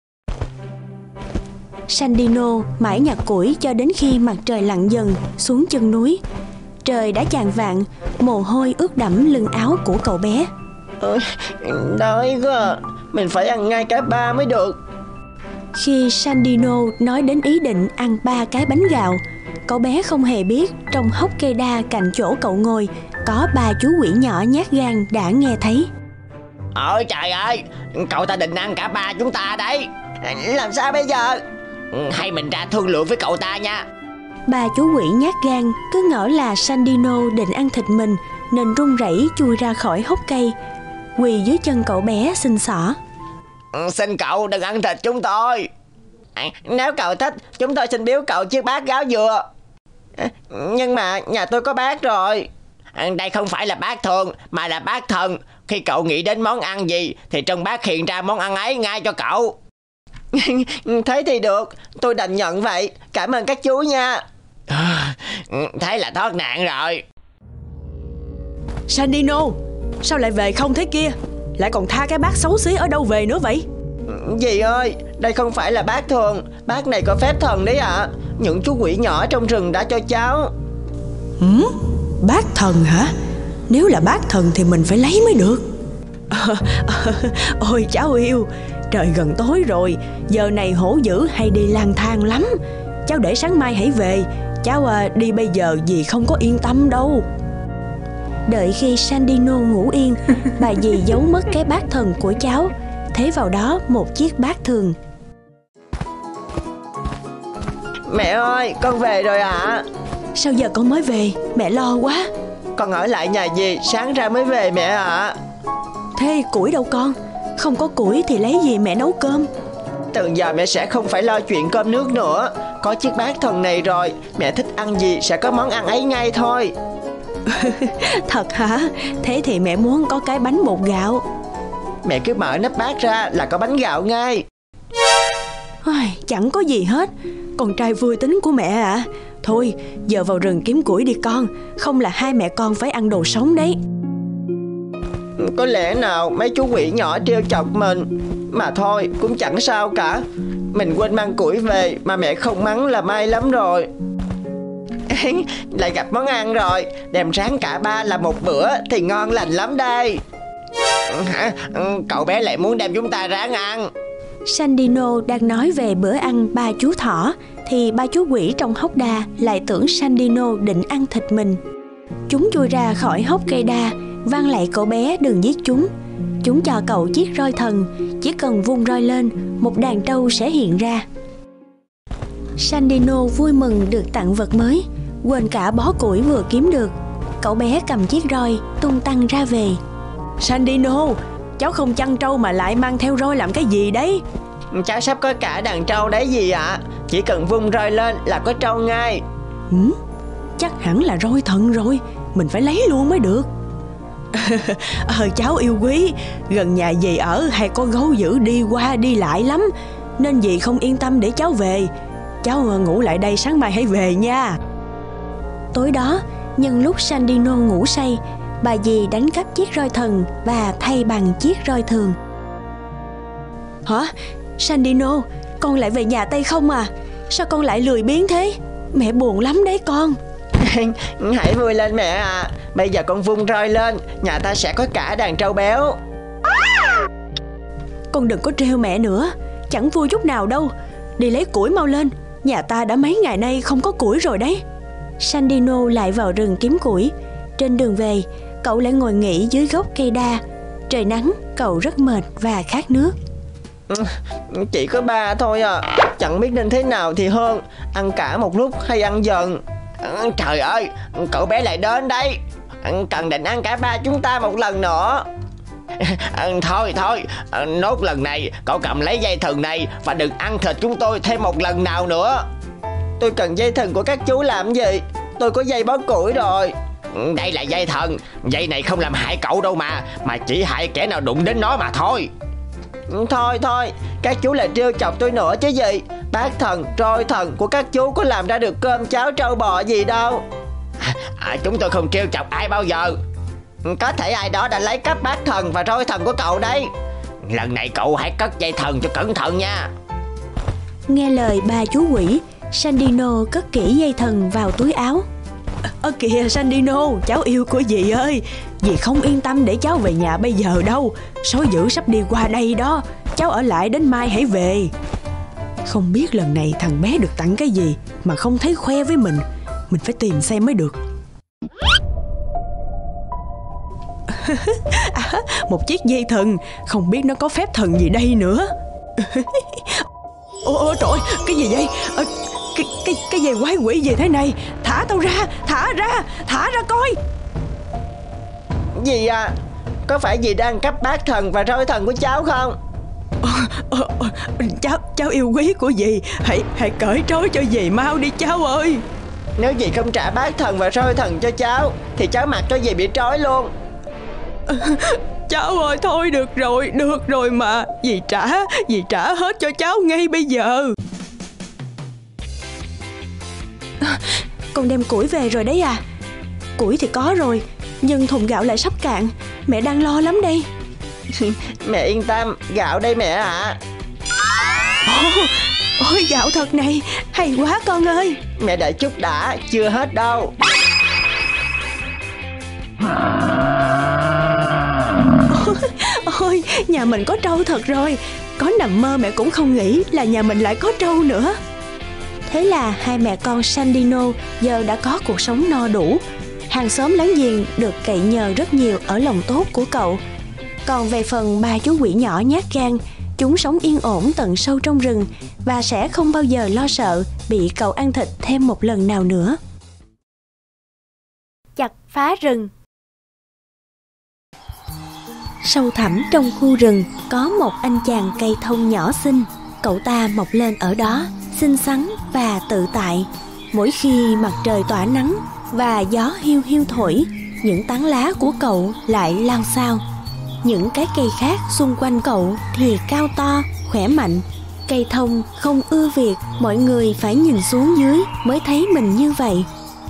Sandino mãi nhặt củi cho đến khi mặt trời lặn dần xuống chân núi. Trời đã chạng vạng, mồ hôi ướt đẫm lưng áo của cậu bé. Đói quá, mình phải ăn ngay cả 3 mới được. Khi Sandino nói đến ý định ăn 3 cái bánh gạo, cậu bé không hề biết trong hốc cây đa cạnh chỗ cậu ngồi có 3 chú quỷ nhỏ nhát gan đã nghe thấy. Ôi trời ơi, cậu ta định ăn cả 3 chúng ta đấy. Làm sao bây giờ? Hay mình ra thương lượng với cậu ta nha. 3 chú quỷ nhát gan cứ ngỡ là Sandino định ăn thịt mình nên run rẩy chui ra khỏi hốc cây, quỳ dưới chân cậu bé xin xỏ. Xin cậu đừng ăn thịt chúng tôi. Nếu cậu thích, chúng tôi xin biếu cậu chiếc bát gáo dừa. Nhưng mà nhà tôi có bát rồi. Đây không phải là bát thường mà là bát thần. Khi cậu nghĩ đến món ăn gì thì trong bát hiện ra món ăn ấy ngay cho cậu. Thế thì được, tôi đành nhận vậy. Cảm ơn các chú nha. Thế là thoát nạn rồi. Sandino, sao lại về không thế kia? Lại còn tha cái bát xấu xí ở đâu về nữa vậy? Dì ơi, đây không phải là bát thường. Bát này có phép thần đấy ạ. Những chú quỷ nhỏ trong rừng đã cho cháu. Bát thần hả? Nếu là bát thần thì mình phải lấy mới được. Ôi cháu yêu, trời gần tối rồi, giờ này hổ dữ hay đi lang thang lắm. Cháu để sáng mai hãy về. Cháu đi bây giờ dì không có yên tâm đâu. Đợi khi Sandino ngủ yên, bà dì giấu mất cái bát thần của cháu, thế vào đó một chiếc bát thường. Mẹ ơi, con về rồi ạ. Sao giờ con mới về? Mẹ lo quá. Con ở lại nhà dì, sáng ra mới về mẹ ạ. Thế củi đâu con? Không có củi thì lấy gì mẹ nấu cơm? Từ giờ mẹ sẽ không phải lo chuyện cơm nước nữa. Có chiếc bát thần này rồi, mẹ thích ăn gì sẽ có món ăn ấy ngay thôi. Thật hả? Thế thì mẹ muốn có cái bánh bột gạo. Mẹ cứ mở nắp bát ra là có bánh gạo ngay. Chẳng có gì hết. Con trai vui tính của mẹ à? Thôi, giờ vào rừng kiếm củi đi con. Không là hai mẹ con phải ăn đồ sống đấy. Có lẽ nào mấy chú quỷ nhỏ trêu chọc mình. Mà thôi, cũng chẳng sao cả. Mình quên mang củi về mà mẹ không mắng là may lắm rồi. Lại gặp món ăn rồi. Đem rán cả 3 là một bữa thì ngon lành lắm đây. Cậu bé lại muốn đem chúng ta rán ăn. Sandino đang nói về bữa ăn 3 chú thỏ thì 3 chú quỷ trong hốc đa lại tưởng Sandino định ăn thịt mình. Chúng chui ra khỏi hốc cây đa, van lạy cậu bé đừng giết chúng. Chúng cho cậu chiếc roi thần, chỉ cần vung roi lên, một đàn trâu sẽ hiện ra. Sandino vui mừng được tặng vật mới, quên cả bó củi vừa kiếm được. Cậu bé cầm chiếc roi, tung tăng ra về. Sandino, cháu không chăn trâu mà lại mang theo roi làm cái gì đấy? Cháu sắp có cả đàn trâu đấy gì ạ. Chỉ cần vung roi lên là có trâu ngay. Chắc hẳn là roi thần rồi. Mình phải lấy luôn mới được. Cháu yêu quý, gần nhà dì ở hay có gấu dữ đi qua đi lại lắm, nên dì không yên tâm để cháu về. Cháu ngủ lại đây, sáng mai hãy về nha. Tối đó, nhân lúc Sandino ngủ say, bà dì đánh cắp chiếc roi thần và thay bằng chiếc roi thường. Hả? Sandino, con lại về nhà Tây không à? Sao con lại lười biếng thế? Mẹ buồn lắm đấy con. Hãy vui lên mẹ à. Bây giờ con vung roi lên, nhà ta sẽ có cả đàn trâu béo. Con đừng có trêu mẹ nữa, chẳng vui chút nào đâu. Đi lấy củi mau lên, nhà ta đã mấy ngày nay không có củi rồi đấy. Sandino lại vào rừng kiếm củi. Trên đường về, cậu lại ngồi nghỉ dưới gốc cây đa. Trời nắng, cậu rất mệt và khát nước. Chỉ có 3 thôi à. Chẳng biết nên thế nào thì hơn, ăn cả một lúc hay ăn dần. Trời ơi, cậu bé lại đến đấy. Cần định ăn cả 3 chúng ta một lần nữa. Thôi nốt lần này cậu cầm lấy dây thừng này và đừng ăn thịt chúng tôi thêm một lần nào nữa. Tôi cần dây thừng của các chú làm gì? Tôi có dây bó củi rồi. Đây là dây thần. Dây này không làm hại cậu đâu mà chỉ hại kẻ nào đụng đến nó mà thôi. Thôi các chú lại trêu chọc tôi nữa chứ gì. Bát thần, trôi thần của các chú có làm ra được cơm cháo trâu bò gì đâu. Chúng tôi không trêu chọc ai bao giờ. Có thể ai đó đã lấy cắp bát thần và trôi thần của cậu đấy. Lần này cậu hãy cất dây thần cho cẩn thận nha. Nghe lời ba chú quỷ, Sandino cất kỹ dây thần vào túi áo. Kìa Sandino, cháu yêu của dì ơi. Dì không yên tâm để cháu về nhà bây giờ đâu. Sói dữ sắp đi qua đây đó. Cháu ở lại đến mai hãy về. Không biết lần này thằng bé được tặng cái gì mà không thấy khoe với mình. Mình phải tìm xem mới được. Một chiếc dây thần. Không biết nó có phép thần gì đây nữa. Ôi trời, cái gì vậy? Cái dây quái quỷ gì thế này? Thả tao ra, thả ra coi. Dì à, có phải dì đang cắp bát thần và trôi thần của cháu không? Cháu yêu quý của dì, hãy cởi trói cho dì mau đi cháu ơi. Nếu dì không trả bát thần và trôi thần cho cháu thì cháu mặc cho dì bị trói luôn. Cháu ơi, thôi được rồi mà. Dì trả hết cho cháu ngay bây giờ. Con đem củi về rồi đấy à? Củi thì có rồi, nhưng thùng gạo lại sắp cạn. Mẹ đang lo lắm đây. Mẹ yên tâm, gạo đây mẹ ạ. Ôi gạo thật này, hay quá con ơi. Mẹ đợi chút đã, chưa hết đâu. Ôi, nhà mình có trâu thật rồi. Có nằm mơ mẹ cũng không nghĩ là nhà mình lại có trâu nữa. Thế là hai mẹ con Sandino giờ đã có cuộc sống no đủ. Hàng xóm láng giềng được cậy nhờ rất nhiều ở lòng tốt của cậu. Còn về phần ba chú quỷ nhỏ nhát gan, chúng sống yên ổn tận sâu trong rừng và sẽ không bao giờ lo sợ bị cậu ăn thịt thêm một lần nào nữa. Chặt phá rừng. Sâu thẳm trong khu rừng có một anh chàng cây thông nhỏ xinh. Cậu ta mọc lên ở đó, xinh xắn và tự tại. Mỗi khi mặt trời tỏa nắng và gió hiu hiu thổi, những tán lá của cậu lại lao xao. Những cái cây khác xung quanh cậu thì cao to, khỏe mạnh. Cây thông không ưa việc mọi người phải nhìn xuống dưới mới thấy mình như vậy.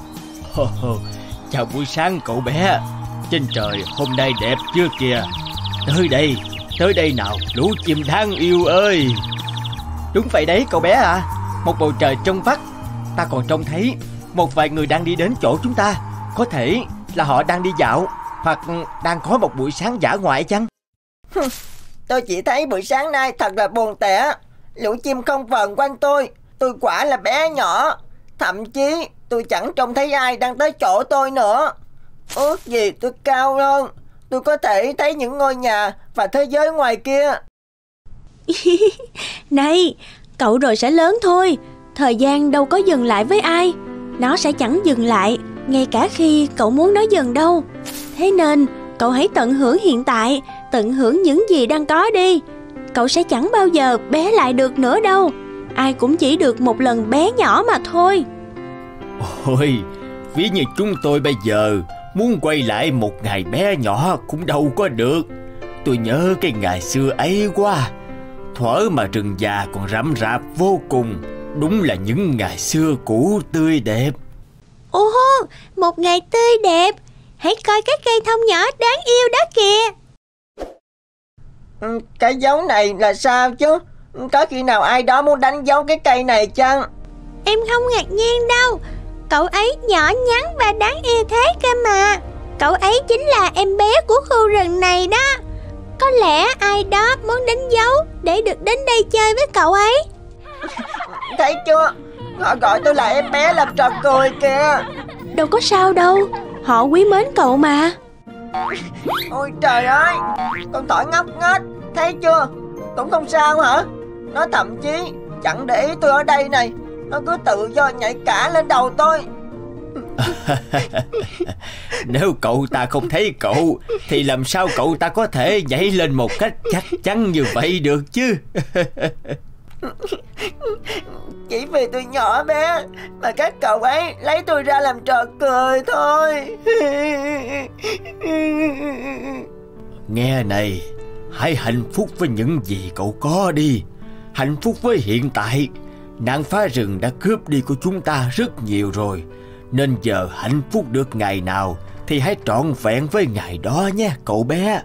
Chào buổi sáng cậu bé. Trên trời hôm nay đẹp chưa kìa. Tới đây nào lũ chim đáng yêu ơi. Đúng vậy đấy cậu bé à. Một bầu trời trong vắt. Ta còn trông thấy một vài người đang đi đến chỗ chúng ta. Có thể là họ đang đi dạo, hoặc đang có một buổi sáng dã ngoại chăng? Tôi chỉ thấy buổi sáng nay thật là buồn tẻ. Lũ chim không vờn quanh tôi. Tôi quả là bé nhỏ. Thậm chí tôi chẳng trông thấy ai đang tới chỗ tôi nữa. Ước gì tôi cao hơn, tôi có thể thấy những ngôi nhà và thế giới ngoài kia. Này, cậu rồi sẽ lớn thôi. Thời gian đâu có dừng lại với ai. Nó sẽ chẳng dừng lại ngay cả khi cậu muốn nó dừng đâu. Thế nên cậu hãy tận hưởng hiện tại, tận hưởng những gì đang có đi. Cậu sẽ chẳng bao giờ bé lại được nữa đâu. Ai cũng chỉ được một lần bé nhỏ mà thôi. Ôi, ví như chúng tôi bây giờ muốn quay lại một ngày bé nhỏ cũng đâu có được. Tôi nhớ cái ngày xưa ấy quá. Thuở mà rừng già còn rậm rạp vô cùng. Đúng là những ngày xưa cũ tươi đẹp. Ồ, một ngày tươi đẹp. Hãy coi cái cây thông nhỏ đáng yêu đó kìa. Cái dấu này là sao chứ? Có khi nào ai đó muốn đánh dấu cái cây này chăng? Em không ngạc nhiên đâu. Cậu ấy nhỏ nhắn và đáng yêu thế cơ mà. Cậu ấy chính là em bé của khu rừng này đó. Có lẽ ai đó muốn đánh dấu để được đến đây chơi với cậu ấy. Thấy chưa? Họ gọi tôi là em bé làm trò cười kìa. Đâu có sao đâu. Họ quý mến cậu mà. Ôi trời ơi, con thỏ ngốc nghếch. Thấy chưa? Cũng không sao hả? Nó thậm chí chẳng để ý tôi ở đây này. Nó cứ tự do nhảy cả lên đầu tôi. Nếu cậu ta không thấy cậu thì làm sao cậu ta có thể nhảy lên một cách chắc chắn như vậy được chứ? Chỉ vì tôi nhỏ bé mà các cậu ấy lấy tôi ra làm trò cười thôi. Nghe này, hãy hạnh phúc với những gì cậu có đi. Hạnh phúc với hiện tại. Nạn phá rừng đã cướp đi của chúng ta rất nhiều rồi, nên giờ hạnh phúc được ngày nào thì hãy trọn vẹn với ngày đó nhé cậu bé.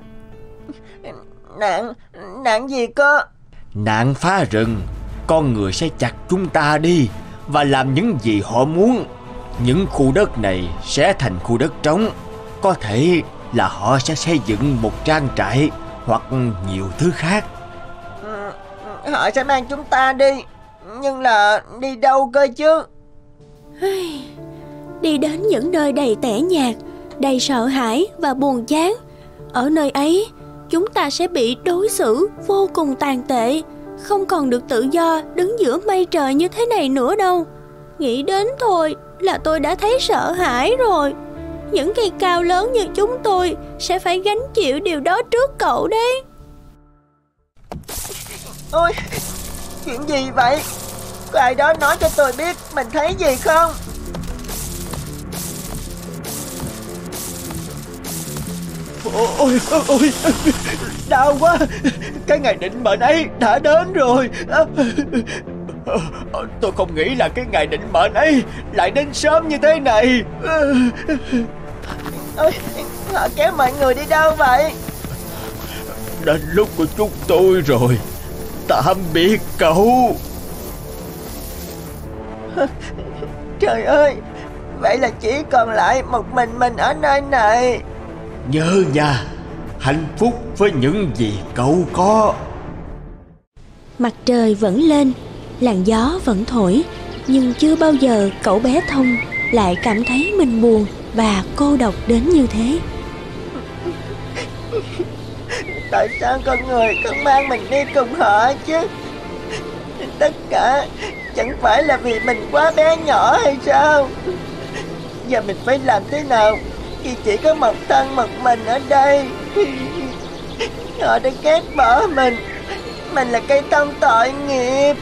Nạn gì cơ? Nạn phá rừng. Con người sẽ chặt chúng ta đi và làm những gì họ muốn. Những khu đất này sẽ thành khu đất trống. Có thể là họ sẽ xây dựng một trang trại hoặc nhiều thứ khác. Họ sẽ mang chúng ta đi. Nhưng là đi đâu cơ chứ? Đi đến những nơi đầy tẻ nhạt, đầy sợ hãi và buồn chán. Ở nơi ấy, chúng ta sẽ bị đối xử vô cùng tàn tệ, không còn được tự do đứng giữa mây trời như thế này nữa đâu. Nghĩ đến thôi là tôi đã thấy sợ hãi rồi. Những cây cao lớn như chúng tôi sẽ phải gánh chịu điều đó trước cậu đấy. Ôi, chuyện gì vậy? Có ai đó nói cho tôi biết mình thấy gì không? Ôi, đau quá. Cái ngày định mệnh ấy đã đến rồi. Tôi không nghĩ là cái ngày định mệnh ấy lại đến sớm như thế này. Ôi, họ kéo mọi người đi đâu vậy? Đến lúc của chúng tôi rồi. Tạm biệt cậu. Trời ơi, vậy là chỉ còn lại một mình ở nơi này. Nhớ nha, hạnh phúc với những gì cậu có. Mặt trời vẫn lên, làn gió vẫn thổi, nhưng chưa bao giờ cậu bé Thông lại cảm thấy mình buồn và cô độc đến như thế. Tại sao con người không mang mình đi cùng họ chứ? Tất cả chẳng phải là vì mình quá bé nhỏ hay sao? Giờ mình phải làm thế nào khi chỉ có một thân một mình ở đây? Họ đã ghét bỏ mình. Mình là cây thông tội nghiệp.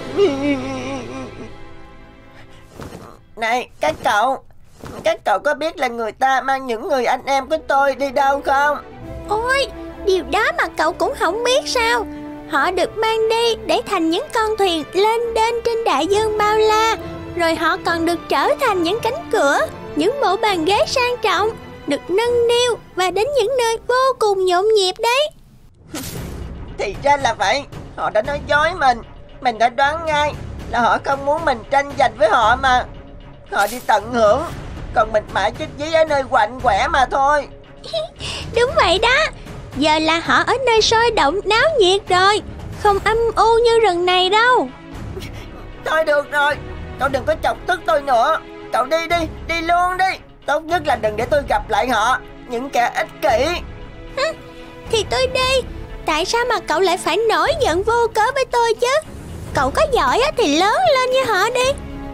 Này các cậu có biết là người ta mang những người anh em của tôi đi đâu không? Ôi, điều đó mà cậu cũng không biết sao? Họ được mang đi để thành những con thuyền lên đên trên đại dương bao la. Rồi họ còn được trở thành những cánh cửa, những bộ bàn ghế sang trọng, được nâng niu và đến những nơi vô cùng nhộn nhịp đấy. Thì ra là vậy. Họ đã nói dối mình. Mình đã đoán ngay là họ không muốn mình tranh giành với họ mà. Họ đi tận hưởng, còn mình mãi chết dí ở nơi quạnh quẻ mà thôi. Đúng vậy đó. Giờ là họ ở nơi sôi động náo nhiệt rồi, không âm u như rừng này đâu. Thôi được rồi, cậu đừng có chọc tức tôi nữa. Cậu đi luôn đi. Tốt nhất là đừng để tôi gặp lại họ, những kẻ ích kỷ. Thì tôi đi. Tại sao mà cậu lại phải nổi giận vô cớ với tôi chứ? Cậu có giỏi thì lớn lên như họ đi.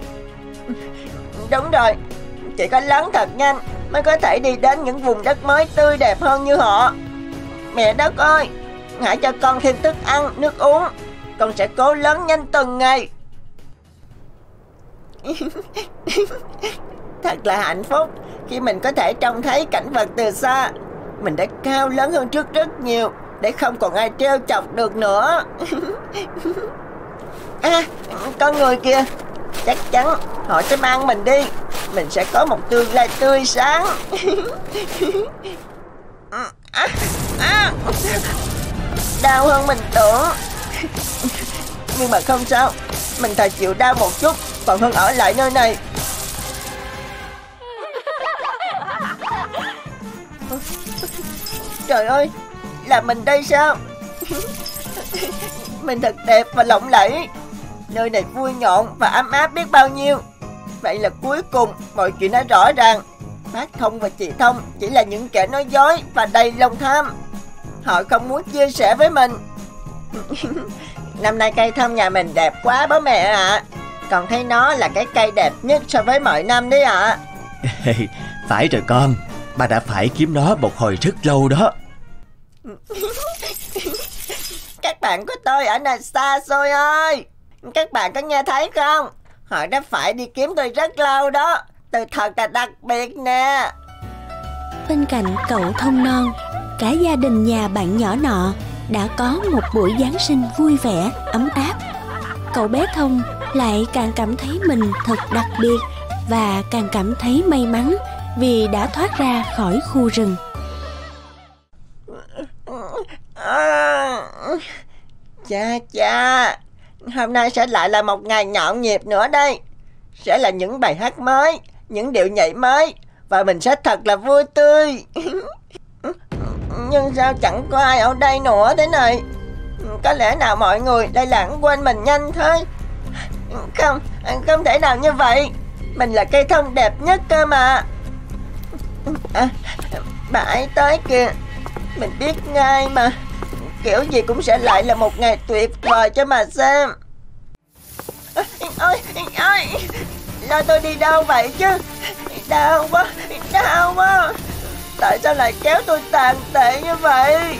Đúng rồi, chỉ có lớn thật nhanh mới có thể đi đến những vùng đất mới tươi đẹp hơn như họ. Mẹ đất ơi, hãy cho con thêm thức ăn, nước uống. Con sẽ cố lớn nhanh từng ngày. Thật là hạnh phúc khi mình có thể trông thấy cảnh vật từ xa. Mình đã cao lớn hơn trước rất nhiều, để không còn ai trêu chọc được nữa. À, con người kìa. Chắc chắn họ sẽ mang mình đi. Mình sẽ có một tương lai tươi sáng. Đau hơn mình tưởng. Nhưng mà không sao, mình thà chịu đau một chút còn hơn ở lại nơi này. Trời ơi, là mình đây sao? Mình thật đẹp và lộng lẫy. Nơi này vui nhộn và ấm áp biết bao nhiêu. Vậy là cuối cùng mọi chuyện đã rõ ràng. Bác Thông và chị Thông chỉ là những kẻ nói dối và đầy lòng tham. Họ không muốn chia sẻ với mình. Năm nay cây thông nhà mình đẹp quá bố mẹ ạ. Con thấy nó là cái cây đẹp nhất so với mọi năm đấy ạ. Phải rồi con. bà đã phải kiếm nó một hồi rất lâu đó. Các bạn của tôi ở nơi xa xôi ơi, các bạn có nghe thấy không? Họ đã phải đi kiếm tôi rất lâu đó. Tôi thật là đặc biệt nè. Bên cạnh cậu thông non, cả gia đình nhà bạn nhỏ nọ đã có một buổi Giáng sinh vui vẻ, ấm áp. Cậu bé Thông lại càng cảm thấy mình thật đặc biệt và càng cảm thấy may mắn vì đã thoát ra khỏi khu rừng. Cha, hôm nay sẽ lại là một ngày nhộn nhịp nữa đây. Sẽ là những bài hát mới, những điệu nhảy mới, và mình sẽ thật là vui tươi. Nhưng sao chẳng có ai ở đây nữa thế này? Có lẽ nào mọi người đây lãng quên mình nhanh thế? Không thể nào như vậy. Mình là cây thông đẹp nhất cơ mà. Bà ấy tới kìa. Mình biết ngay mà. Kiểu gì cũng sẽ lại là một ngày tuyệt vời cho mà xem. Ôi, lo tôi đi đâu vậy chứ? Đau quá. Tại sao lại kéo tôi tàn tệ như vậy?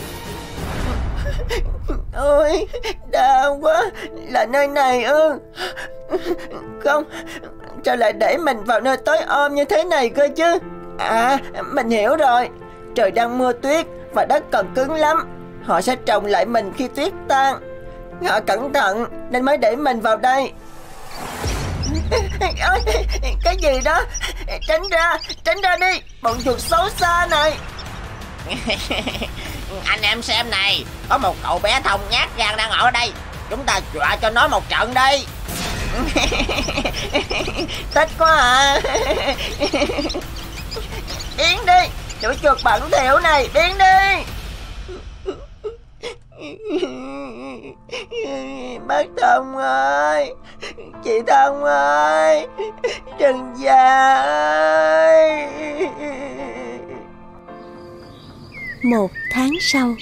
Ôi, đau quá. Là nơi này ư? Không, sao lại để mình vào nơi tối om như thế này cơ chứ? À, mình hiểu rồi. Trời đang mưa tuyết và đất còn cứng lắm. Họ sẽ trồng lại mình khi tuyết tan. Họ cẩn thận nên mới để mình vào đây. Ôi, cái gì đó? Tránh ra đi, bọn chuột xấu xa này. Anh em xem này, có một cậu bé Thông nhát gan đang ở đây. Chúng ta dọa cho nó một trận đi. Thích quá à. Biến đi, tụi chuột bẩn thỉu này, biến đi. Bác Thông ơi, chị Thông ơi, Trần Gia ơi. 1 tháng sau.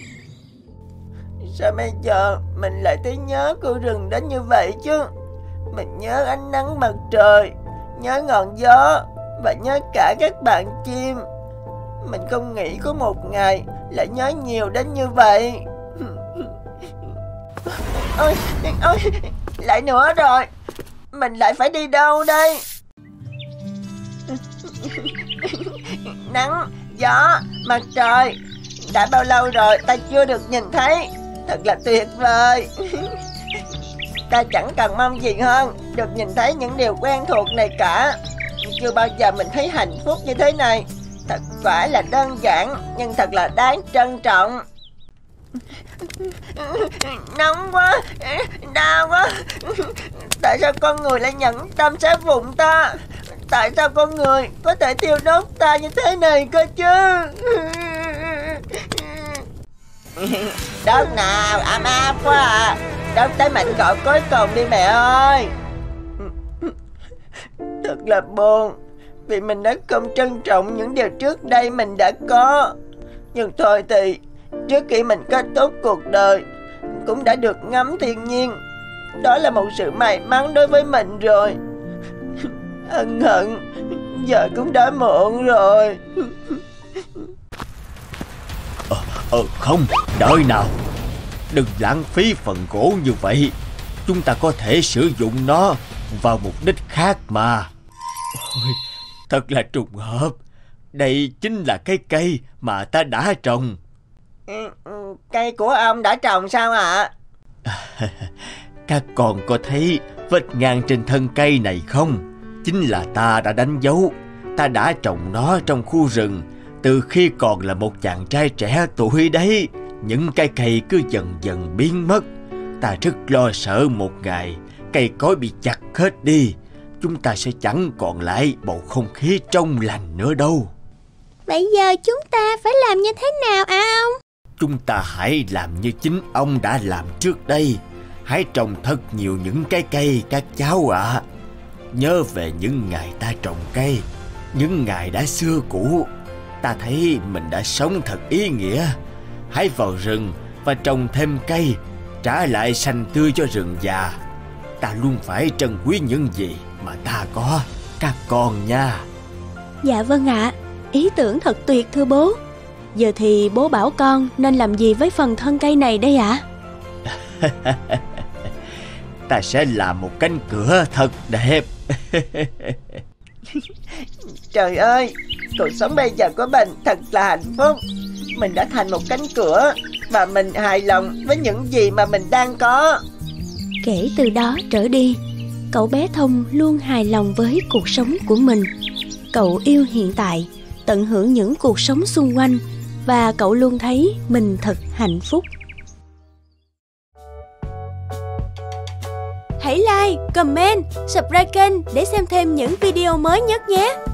Sao bây giờ mình lại thấy nhớ khu rừng đến như vậy chứ? Mình nhớ ánh nắng mặt trời, nhớ ngọn gió và nhớ cả các bạn chim. Mình không nghĩ có một ngày lại nhớ nhiều đến như vậy. Ôi, lại nữa rồi. Mình lại phải đi đâu đây? Nắng, gió, mặt trời. Đã bao lâu rồi ta chưa được nhìn thấy. Thật là tuyệt vời. Ta chẳng cần mong gì hơn được nhìn thấy những điều quen thuộc này cả. Chưa bao giờ mình thấy hạnh phúc như thế này. Thật phải là đơn giản nhưng thật là đáng trân trọng. Nóng quá, đau quá. Tại sao con người lại nhẫn tâm xé vụn ta? Tại sao con người có thể thiêu đốt ta như thế này cơ chứ? Đốt nào, ấm áp quá à. Đốt tới mảnh cỏ cuối cùng đi mẹ ơi. Thật là buồn vì mình đã không trân trọng những điều trước đây mình đã có. Nhưng thôi thì trước khi mình kết thúc cuộc đời cũng đã được ngắm thiên nhiên. Đó là một sự may mắn đối với mình rồi. Ân hận giờ cũng đã muộn rồi. Không, đợi nào. Đừng lãng phí phần gỗ như vậy. Chúng ta có thể sử dụng nó vào mục đích khác mà. Ôi, thật là trùng hợp. Đây chính là cái cây mà ta đã trồng. Cây của ông đã trồng sao ạ? Các con có thấy vết ngang trên thân cây này không? Chính là ta đã đánh dấu. Ta đã trồng nó trong khu rừng từ khi còn là một chàng trai trẻ tuổi đấy. Những cái cây cứ dần dần biến mất. Ta rất lo sợ một ngày cây cối bị chặt hết đi. Chúng ta sẽ chẳng còn lại bầu không khí trong lành nữa đâu. Bây giờ chúng ta phải làm như thế nào ạ ông? Chúng ta hãy làm như chính ông đã làm trước đây. Hãy trồng thật nhiều những cái cây các cháu ạ. Nhớ về những ngày ta trồng cây, những ngày đã xưa cũ. Ta thấy mình đã sống thật ý nghĩa. Hãy vào rừng và trồng thêm cây, trả lại xanh tươi cho rừng già. Ta luôn phải trân quý những gì mà ta có, các con nha. Dạ vâng ạ. Ý tưởng thật tuyệt thưa bố. Giờ thì bố bảo con nên làm gì với phần thân cây này đây ạ? Ta sẽ làm một cánh cửa thật đẹp. Trời ơi, cuộc sống bây giờ của mình thật là hạnh phúc. Mình đã thành một cánh cửa và mình hài lòng với những gì mà mình đang có. Kể từ đó trở đi, cậu bé Thông luôn hài lòng với cuộc sống của mình. Cậu yêu hiện tại, tận hưởng những cuộc sống xung quanh, và cậu luôn thấy mình thật hạnh phúc. Hãy like, comment, subscribe kênh để xem thêm những video mới nhất nhé!